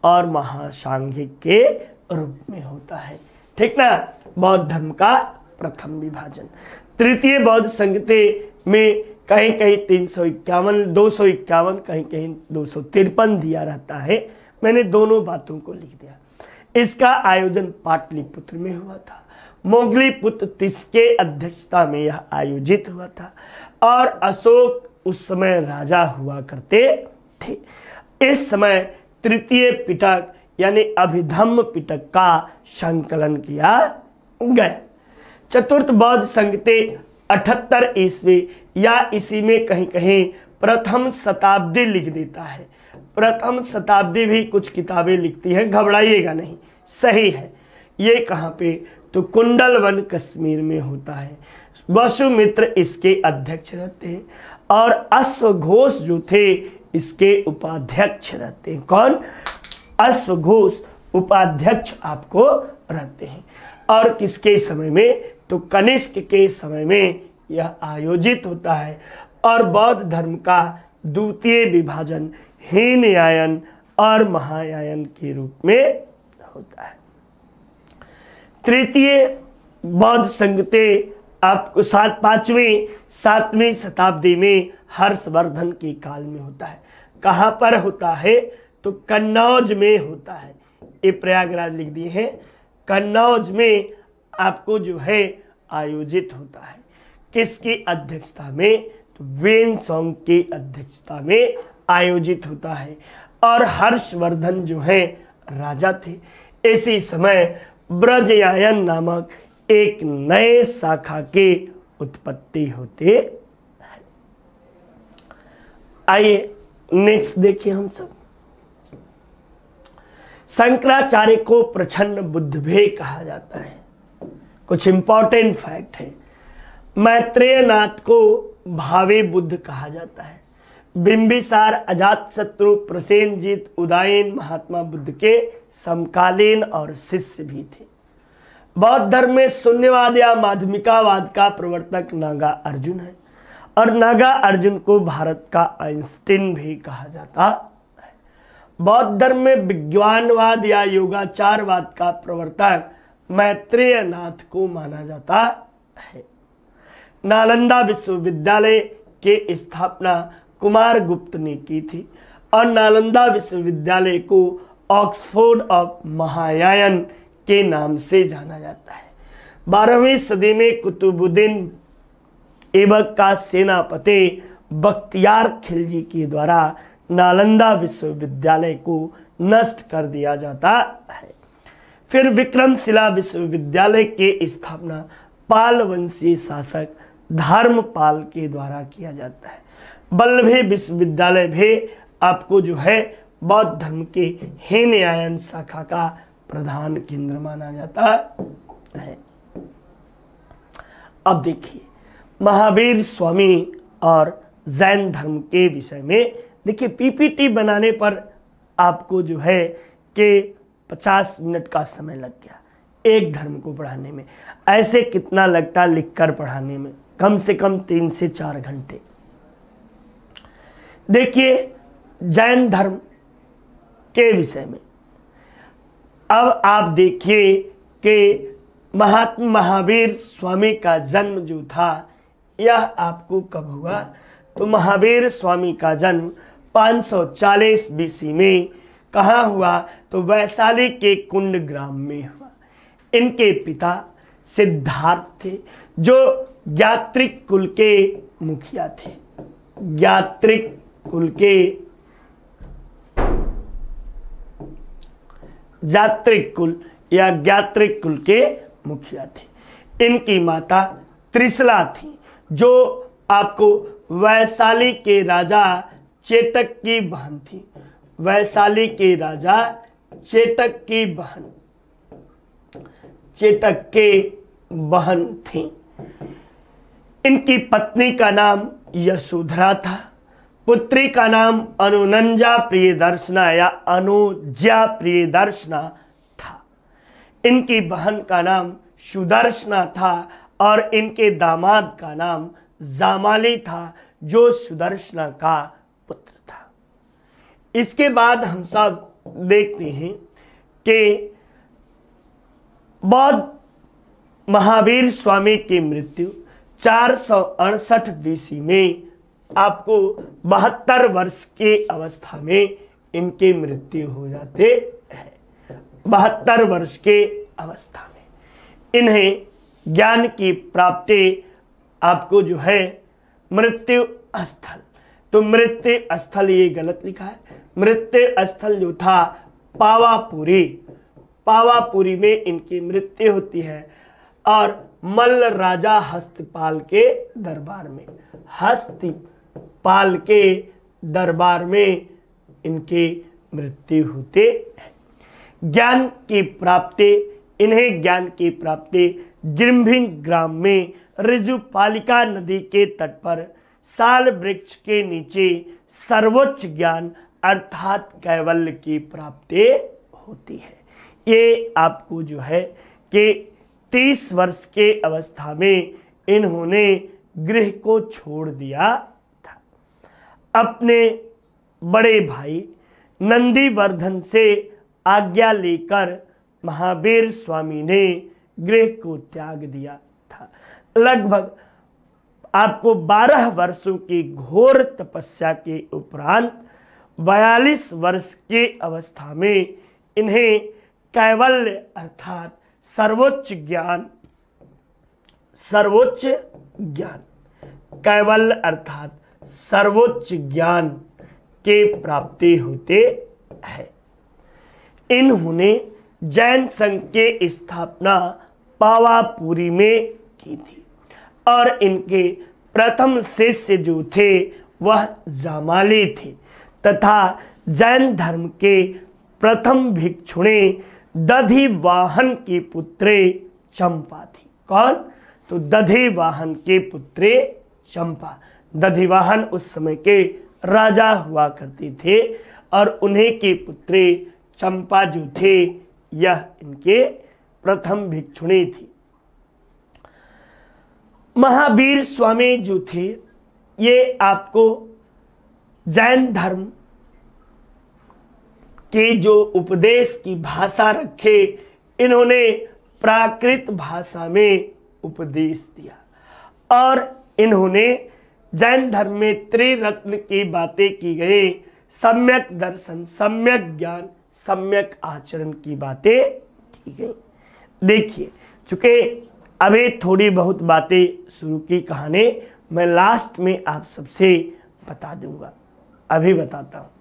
और महासांघिक के रूप में होता है। ठीक ना, बौद्ध धर्म का प्रथम विभाजन। तृतीय बौद्ध संहिता में कहीं कहीं तीन सौ इक्यावन दो सौ इक्यावन कहीं कहीं दो सौ तिरपन दिया रहता है। मैंने दोनों बातों को लिख दिया। इसका आयोजन पाटलिपुत्र में हुआ था। मोगलीपुत्र तीस के अध्यक्षता में यह आयोजित हुआ था और अशोक उस समय राजा हुआ करते थे। इस समय तृतीय पिटक यानी अभिधम्म पिटक का संकलन किया गया। चतुर्थ बौद्ध संहिता अठहत्तर ईस्वी या इसी में कहीं कहीं प्रथम शताब्दी लिख देता है। प्रथम शताब्दी भी कुछ किताबें लिखती हैं, घबराइएगा नहीं, सही है। ये कहाँ पे, तो कुंडलवन कश्मीर में होता है। वसुमित्र इसके अध्यक्ष रहते हैं और अश्वघोष जो थे इसके उपाध्यक्ष रहते हैं। कौन? अश्वघोष उपाध्यक्ष आपको रहते हैं। और किसके समय में, तो कनिष्क के समय में यह आयोजित होता है। और बौद्ध धर्म का द्वितीय विभाजन हीनयान और महायान के रूप में होता है। तृतीय बौद्ध संहिता आपको सात पांचवीं सातवीं शताब्दी में हर्षवर्धन के काल में होता है। कहाँ पर होता है, तो कन्नौज में होता है। ये प्रयागराज लिख दिए हैं। कन्नौज में आपको जो है आयोजित होता है। किसकी अध्यक्षता में, तो वेनसोंग की अध्यक्षता में आयोजित होता है। और हर्षवर्धन जो है राजा थे। इसी समय ब्रजयायन नामक एक नए शाखा की उत्पत्ति होते है। आइए नेक्स्ट देखिए हम सब। शंकराचार्य को प्रचंड बुद्धभेद कहा जाता है। कुछ इंपॉर्टेंट फैक्ट है। मैत्रेयनाथ को भावे बुद्ध कहा जाता है। बिंबिसार, अजातशत्रु, प्रसेनजीत, उदयन महात्मा बुद्ध के समकालीन और शिष्य भी थे। बौद्ध धर्म में शून्यवाद या माध्यमिकावाद का प्रवर्तक नागा अर्जुन है और नागा अर्जुन को भारत का आइंस्टीन भी कहा जाता है। बौद्ध धर्म में विज्ञानवाद या योगाचारवाद का प्रवर्तक मैत्रेयनाथ को माना जाता है। नालंदा विश्वविद्यालय के स्थापना कुमार गुप्त ने की थी और नालंदा विश्वविद्यालय को ऑक्सफोर्ड ऑफ महायान के नाम से जाना जाता है। बारहवीं सदी में कुतुबुद्दीन ऐबक का सेनापति बख्तियार खिलजी के द्वारा नालंदा विश्वविद्यालय को नष्ट कर दिया जाता है। फिर विक्रमशिला विश्वविद्यालय की स्थापना पाल वंशीय शासक धर्मपाल के द्वारा किया जाता है। वल्लभी विश्वविद्यालय भी आपको जो है बौद्ध धर्म के हीनयान शाखा का प्रधान केंद्र माना जाता है। अब देखिए महावीर स्वामी और जैन धर्म के विषय में देखिए, पीपीटी बनाने पर आपको जो है कि पचास मिनट का समय लग गया एक धर्म को पढ़ाने में। ऐसे कितना लगता लिखकर पढ़ाने में, कम से कम तीन से चार घंटे। देखिए जैन धर्म के विषय में अब आप देखिए कि महात्मा महावीर स्वामी का जन्म जो था यह आपको कब हुआ, तो महावीर स्वामी का जन्म पाँच सौ चालीस बीसी में कहाँ हुआ, तो वैशाली के कुंड ग्राम में हुआ। इनके पिता सिद्धार्थ थे जो ज्ञात्रिक कुल के मुखिया थे। ज्ञात्रिक कुल के जात्रिक कुल या ज्ञात्रिक कुल के मुखिया थे। इनकी माता त्रिशला थी जो आपको वैशाली के राजा चेटक की बहन थी। वैशाली के राजा चेटक की बहन चेटक के बहन थी। इनकी पत्नी का नाम यशोधरा था। पुत्री का नाम अनुनंजा प्रियदर्शना या अनुज्या प्रियदर्शना था। इनकी बहन का नाम सुदर्शना था और इनके दामाद का नाम जामाली था जो सुदर्शना का पुत्र था। इसके बाद हम सब देखते हैं कि बौद्ध महावीर स्वामी की मृत्यु चार सौ अड़सठ बीसी में आपको बहत्तर वर्ष के अवस्था में इनकी मृत्यु हो जाते हैं। बहत्तर वर्ष के अवस्था में इन्हें ज्ञान की प्राप्ति आपको जो है मृत्यु स्थल, तो मृत्यु स्थल ये गलत लिखा है। मृत्यु स्थल जो था पावापुरी, पावापुरी में इनकी मृत्यु होती है और मल्ल राजा हस्तपाल के दरबार में, हस्तपाल के दरबार में इनकी मृत्यु होते है। ज्ञान की प्राप्ति, इन्हें ज्ञान की प्राप्ति गिरिम्भिंग ग्राम में ऋजुपालिका नदी के तट पर साल वृक्ष के नीचे सर्वोच्च ज्ञान अर्थात कैवल्य की प्राप्ति होती है। ये आपको जो है कि तीस वर्ष के अवस्था में इन्होंने गृह को छोड़ दिया था। अपने बड़े भाई नंदीवर्धन से आज्ञा लेकर महावीर स्वामी ने गृह को त्याग दिया था। लगभग आपको बारह वर्षों की घोर तपस्या के उपरांत बयालीस वर्ष के अवस्था में इन्हें कैवल्य अर्थात सर्वोच्च ज्ञान, सर्वोच्च ज्ञान, कैवल्य अर्थात सर्वोच्च ज्ञान के प्राप्ति होते हैं। इन्होंने जैन संघ के स्थापना पावापुरी में की थी और इनके प्रथम शिष्य जो थे वह जामाली थे तथा जैन धर्म के प्रथम भिक्षुणी दधिवाहन की पुत्री चंपा थी। कौन? तो दधिवाहन के पुत्री चंपा। दधिवाहन उस समय के राजा हुआ करते थे और उन्हीं की पुत्री चंपा जो थे यह इनके प्रथम भिक्षुणी थी। महावीर स्वामी जो थे ये आपको जैन धर्म के जो उपदेश की भाषा रखे, इन्होंने प्राकृत भाषा में उपदेश दिया और इन्होंने जैन धर्म में त्रिरत्न की बातें की गई, सम्यक दर्शन, सम्यक ज्ञान, सम्यक आचरण की बातें की गई। देखिए, चूंकि अभी थोड़ी बहुत बातें शुरू की कहानी मैं लास्ट में आप सबसे बता दूंगा, अभी बताता हूं।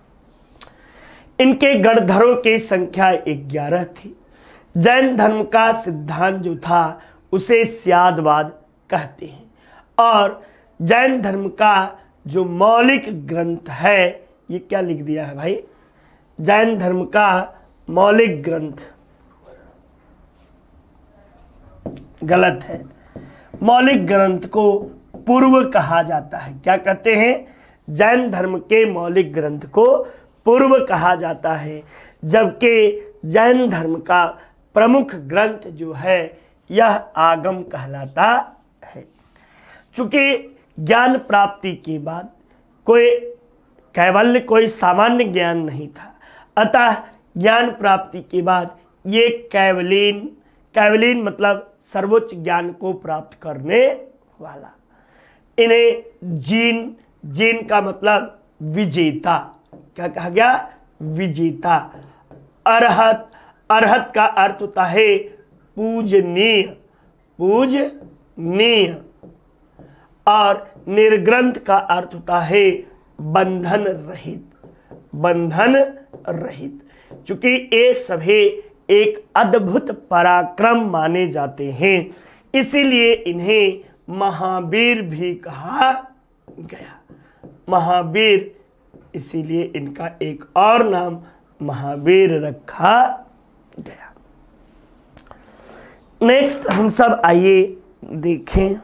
इनके गणधरों की संख्या ग्यारह थी। जैन धर्म का सिद्धांत जो था उसे स्यादवाद कहते हैं और जैन धर्म का जो मौलिक ग्रंथ है, ये क्या लिख दिया है भाई? जैन धर्म का मौलिक ग्रंथ गलत है। मौलिक ग्रंथ को पूर्व कहा जाता है। क्या कहते हैं? जैन धर्म के मौलिक ग्रंथ को पूर्व कहा जाता है, जबकि जैन धर्म का प्रमुख ग्रंथ जो है यह आगम कहलाता है। चूंकि ज्ञान प्राप्ति के बाद कोई कैवल्य, कोई सामान्य ज्ञान नहीं था, अतः ज्ञान प्राप्ति के बाद ये कैवलीन, कैवलीन मतलब सर्वोच्च ज्ञान को प्राप्त करने वाला, इन्हें जीन, जीन का मतलब विजेता, क्या कहा गया? विजेता। अरहत, अरहत का अर्थ होता है पूजनीय, पूजनीय। और निर्ग्रंथ का अर्थ होता है बंधन रहित, बंधन रहित। चूंकि ये सभी एक अद्भुत पराक्रम माने जाते हैं, इसीलिए इन्हें महावीर भी कहा गया। महावीर, इसीलिए इनका एक और नाम महावीर रखा गया। नेक्स्ट हम सब आइए देखें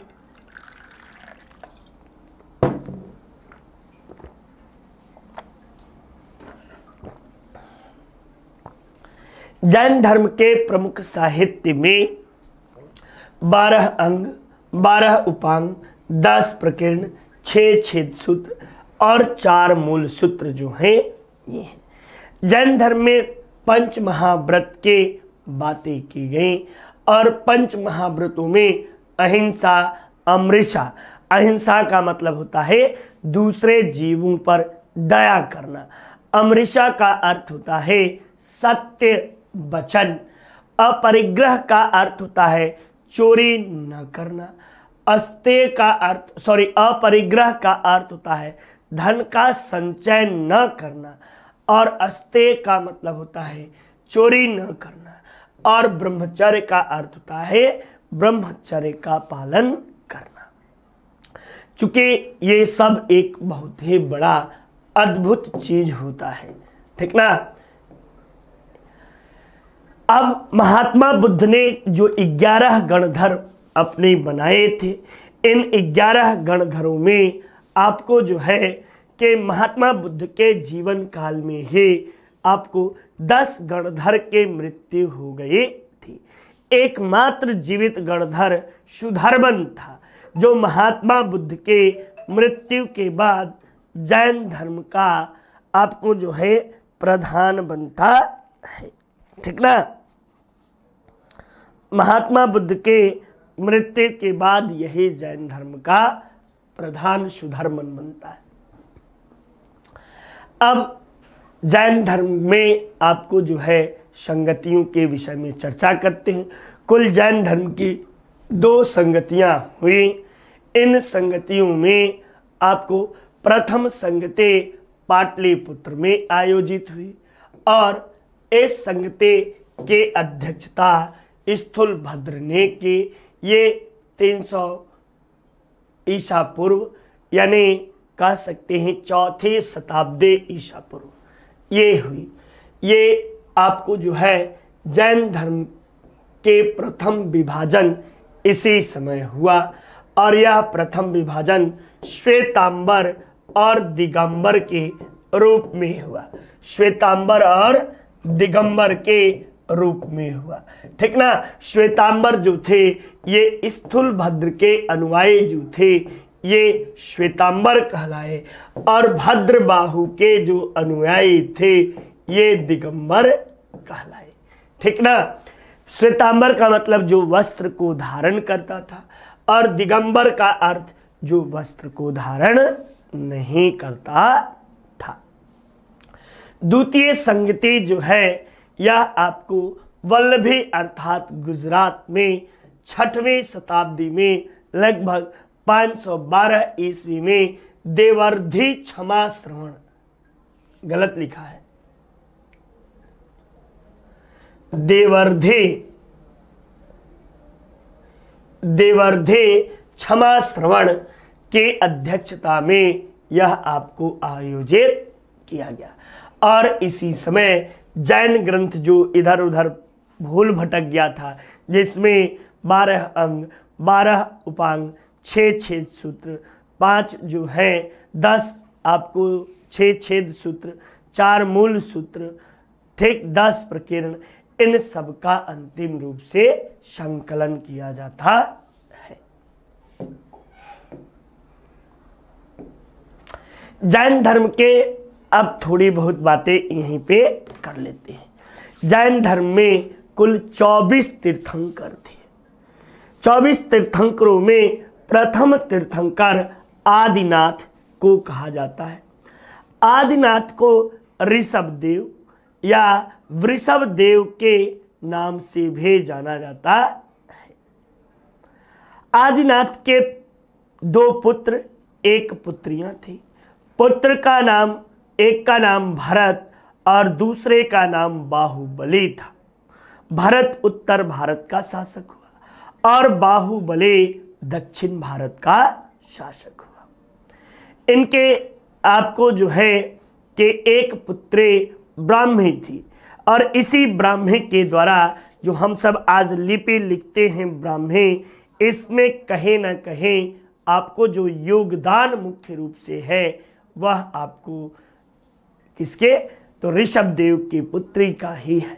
जैन धर्म के प्रमुख साहित्य में बारह अंग, बारह उपांग, दस प्रकीर्ण, छह छेद सूत्र और चार मूल सूत्र जो हैं ये हैं। जैन धर्म में पंच महाव्रत के बातें की गई और पंच महाव्रतों में अहिंसा, अमृषा, अहिंसा का मतलब होता है दूसरे जीवों पर दया करना, अमृषा का अर्थ होता है सत्य वचन, अपरिग्रह का अर्थ होता है चोरी न करना, अस्तेय का अर्थ सॉरी अपरिग्रह का अर्थ होता है धन का संचय न करना, और अस्तेय का मतलब होता है चोरी न करना, और ब्रह्मचर्य का अर्थ होता है ब्रह्मचर्य का पालन करना। चूंकि ये सब एक बहुत ही बड़ा अद्भुत चीज होता है, ठीक ना। अब महात्मा बुद्ध ने जो ग्यारह गणधर्म अपने बनाए थे, इन ग्यारह गणधरों में आपको जो है कि महात्मा बुद्ध के जीवन काल में ही आपको दस गणधर के मृत्यु हो गई थी। एकमात्र जीवित गणधर सुधर्मन था, जो महात्मा बुद्ध के मृत्यु के बाद जैन धर्म का आपको जो है प्रधान बनता है, ठीक ना। महात्मा बुद्ध के मृत्यु के बाद यही जैन धर्म का प्रधान सुधर्मन बनता है। अब जैन धर्म में आपको जो है संगतियों के विषय में चर्चा करते हैं। कुल जैन धर्म की दो संगतियां हुई। इन संगतियों में आपको प्रथम संगति पाटलिपुत्र में आयोजित हुई और इस संगति के अध्यक्षता स्थूल भद्र ने की। ये तीन सौ ईसा पूर्व यानी कह सकते हैं चौथी शताब्दी ईसा पूर्व ये हुई। ये आपको जो है जैन धर्म के प्रथम विभाजन इसी समय हुआ और यह प्रथम विभाजन श्वेतांबर और दिगंबर के रूप में हुआ। श्वेतांबर और दिगंबर के रूप में हुआ, ठीक ना। श्वेतांबर जो थे ये स्थूल भद्र के अनुयायी जो थे ये श्वेतांबर कहलाए और भद्रबाहु के जो अनुयायी थे ये दिगंबर कहलाए, ठीक ना। श्वेतांबर का मतलब जो वस्त्र को धारण करता था और दिगंबर का अर्थ जो वस्त्र को धारण नहीं करता था। द्वितीय संगति जो है यह आपको वल्लभी अर्थात गुजरात में छठवीं शताब्दी में लगभग पाँच सौ बारह ईस्वी में देवर्धि क्षमा श्रवण, गलत लिखा है, देवर्धि देवर्धि क्षमा श्रवण के अध्यक्षता में यह आपको आयोजित किया गया। और इसी समय जैन ग्रंथ जो इधर उधर भूल भटक गया था, जिसमें बारह अंग, बारह उपांग, छः छेद सूत्र, पांच जो है दस आपको छः छेद सूत्र, चार मूल सूत्र, ठीक दस प्रकीर्ण, इन सब का अंतिम रूप से संकलन किया जाता है। जैन धर्म के अब थोड़ी बहुत बातें यहीं पे कर लेते हैं। जैन धर्म में कुल चौबीस तीर्थंकर थे। चौबीस तीर्थंकरों में प्रथम तीर्थंकर आदिनाथ को कहा जाता है। आदिनाथ को ऋषभ देव या वृषभ देव के नाम से भी जाना जाता है। आदिनाथ के दो पुत्र, एक पुत्रियां थी। पुत्र का नाम, एक का नाम भरत और दूसरे का नाम बाहुबली था। भरत उत्तर भारत का शासक हुआ और बाहुबली दक्षिण भारत का शासक हुआ। इनके आपको जो है कि एक पुत्री ब्राह्मी थी और इसी ब्राह्मी के द्वारा जो हम सब आज लिपि लिखते हैं ब्राह्मी, इसमें कहीं ना कहीं आपको जो योगदान मुख्य रूप से है वह आपको किसके, तो ऋषभ देव की पुत्री का ही है।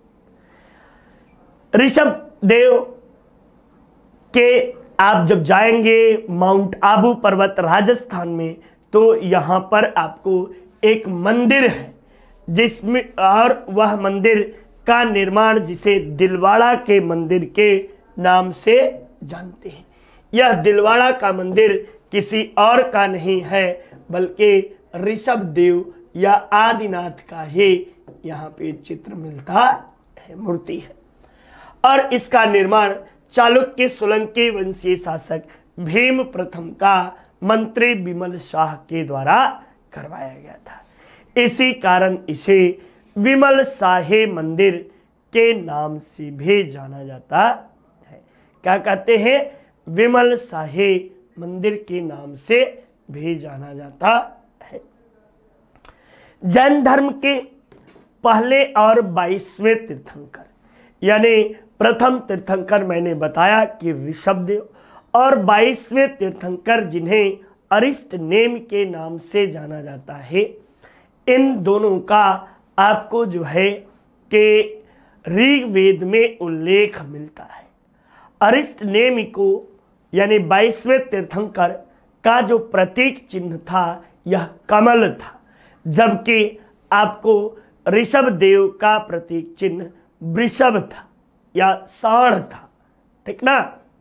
ऋषभ देव के आप जब जाएंगे माउंट आबू पर्वत राजस्थान में, तो यहाँ पर आपको एक मंदिर है जिसमें और वह मंदिर का निर्माण जिसे दिलवाड़ा के मंदिर के नाम से जानते हैं। यह दिलवाड़ा का मंदिर किसी और का नहीं है बल्कि ऋषभ देव या आदिनाथ का ही यहाँ पे चित्र मिलता है, मूर्ति है। और इसका निर्माण चालुक्य सोलंकी वंशीय शासक भीम प्रथम का मंत्री विमल शाह के द्वारा करवाया गया था। इसी कारण इसे विमल शाही मंदिर के नाम से भी जाना जाता है। क्या कहते हैं? विमल शाही मंदिर के नाम से भी जाना जाता है। जैन धर्म के पहले और बाईसवें तीर्थंकर, यानी प्रथम तीर्थंकर मैंने बताया कि ऋषभदेव, और बाईसवें तीर्थंकर जिन्हें अरिष्ट नेम के नाम से जाना जाता है, इन दोनों का आपको जो है कि ऋग्वेद में उल्लेख मिलता है। अरिष्ट नेमि को यानी बाईसवें तीर्थंकर का जो प्रतीक चिन्ह था यह कमल था, जबकि आपको ऋषभ देव का प्रतीक चिन्ह वृषभ था या साढ़ था। ठीक ना?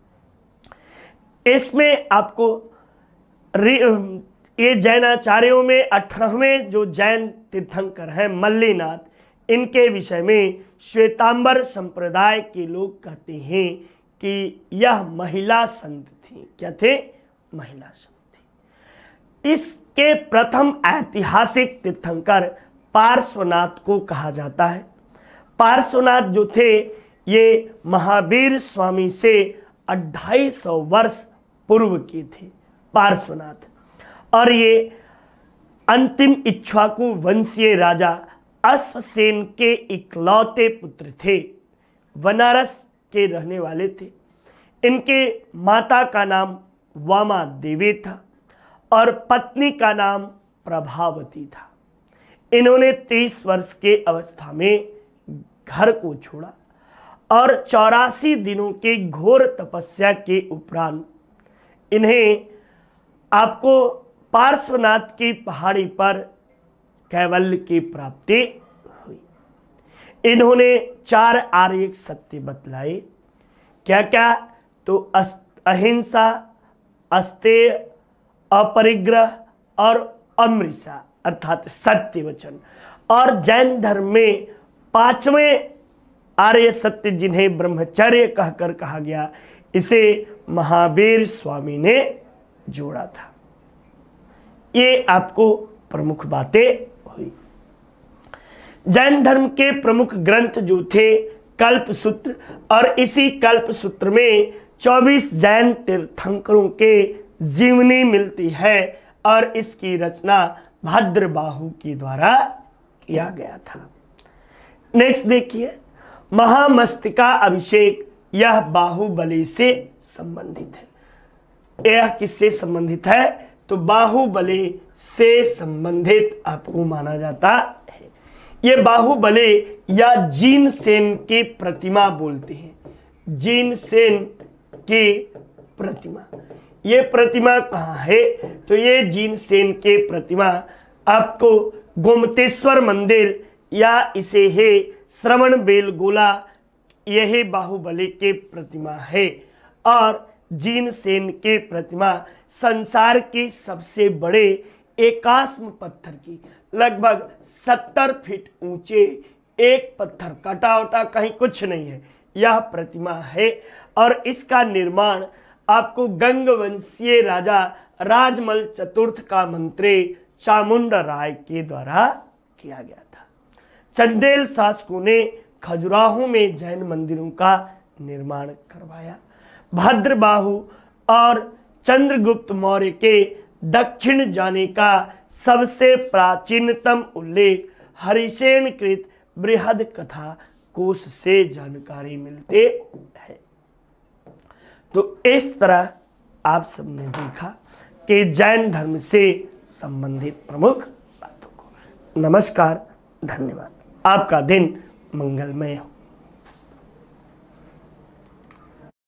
इसमें आपको ये जैनाचार्यों में अठारहवें जो जैन तीर्थंकर हैं मल्लीनाथ, इनके विषय में श्वेतांबर संप्रदाय के लोग कहते हैं कि यह महिला संत थी। क्या थे? महिला संत थी। इसके प्रथम ऐतिहासिक तीर्थंकर पार्श्वनाथ को कहा जाता है। पार्श्वनाथ जो थे ये महावीर स्वामी से अढ़ाई सौ वर्ष पूर्व के थे पार्श्वनाथ, और ये अंतिम इक्ष्वाकु वंशीय राजा अश्वसेन के इकलौते पुत्र थे। बनारस के रहने वाले थे। इनके माता का नाम वामा देवी था और पत्नी का नाम प्रभावती था। इन्होंने तीस वर्ष के अवस्था में घर को छोड़ा और चौरासी दिनों की घोर तपस्या के उपरांत इन्हें आपको पार्श्वनाथ की पहाड़ी पर कैवल्य की प्राप्ति हुई। इन्होंने चार आर्य सत्य बतलाए। क्या क्या? तो अहिंसा, अस्तेय, अपरिग्रह और अमृषा अर्थात सत्य वचन। और जैन धर्म में पांचवें आर्य सत्य जिन्हें ब्रह्मचर्य कहकर कहा गया, इसे महावीर स्वामी ने जोड़ा था। ये आपको प्रमुख बातें हुई। जैन धर्म के प्रमुख ग्रंथ जो थे कल्पसूत्र, और इसी कल्पसूत्र में चौबीस जैन तीर्थंकरों के जीवनी मिलती है और इसकी रचना भद्रबाहु के द्वारा किया गया था। नेक्स्ट देखिए, महामस्तिका अभिषेक, यह बाहुबली से संबंधित है। यह किससे संबंधित है? तो बाहुबली से संबंधित आपको माना जाता है। ये बाहुबली या जीनसेन की प्रतिमा बोलते हैं। जीनसेन की प्रतिमा, ये प्रतिमा कहाँ है? तो ये जीनसेन की प्रतिमा आपको गोमतेश्वर मंदिर या इसे है श्रवण बेलगोला, यही बाहुबली की प्रतिमा है। और जीनसेन की प्रतिमा संसार के सबसे बड़े एकास्म पत्थर की, लगभग सत्तर फीट ऊंचे एक पत्थर, कटा वटा कहीं कुछ नहीं है, यह प्रतिमा है। और इसका निर्माण आपको गंगवंशीय राजा राजमल चतुर्थ का मंत्री चामुंडा राय के द्वारा किया गया था। चंदेल शासकों ने खजुराहो में जैन मंदिरों का निर्माण करवाया। भद्रबाहु और चंद्रगुप्त मौर्य के दक्षिण जाने का सबसे प्राचीनतम उल्लेख हरिसेन कृत बृहद कथा कोश से जानकारी मिलते हैं। तो इस तरह आप सबने देखा कि जैन धर्म से संबंधित प्रमुख बातों को। नमस्कार, धन्यवाद। आपका दिन मंगलमय हो।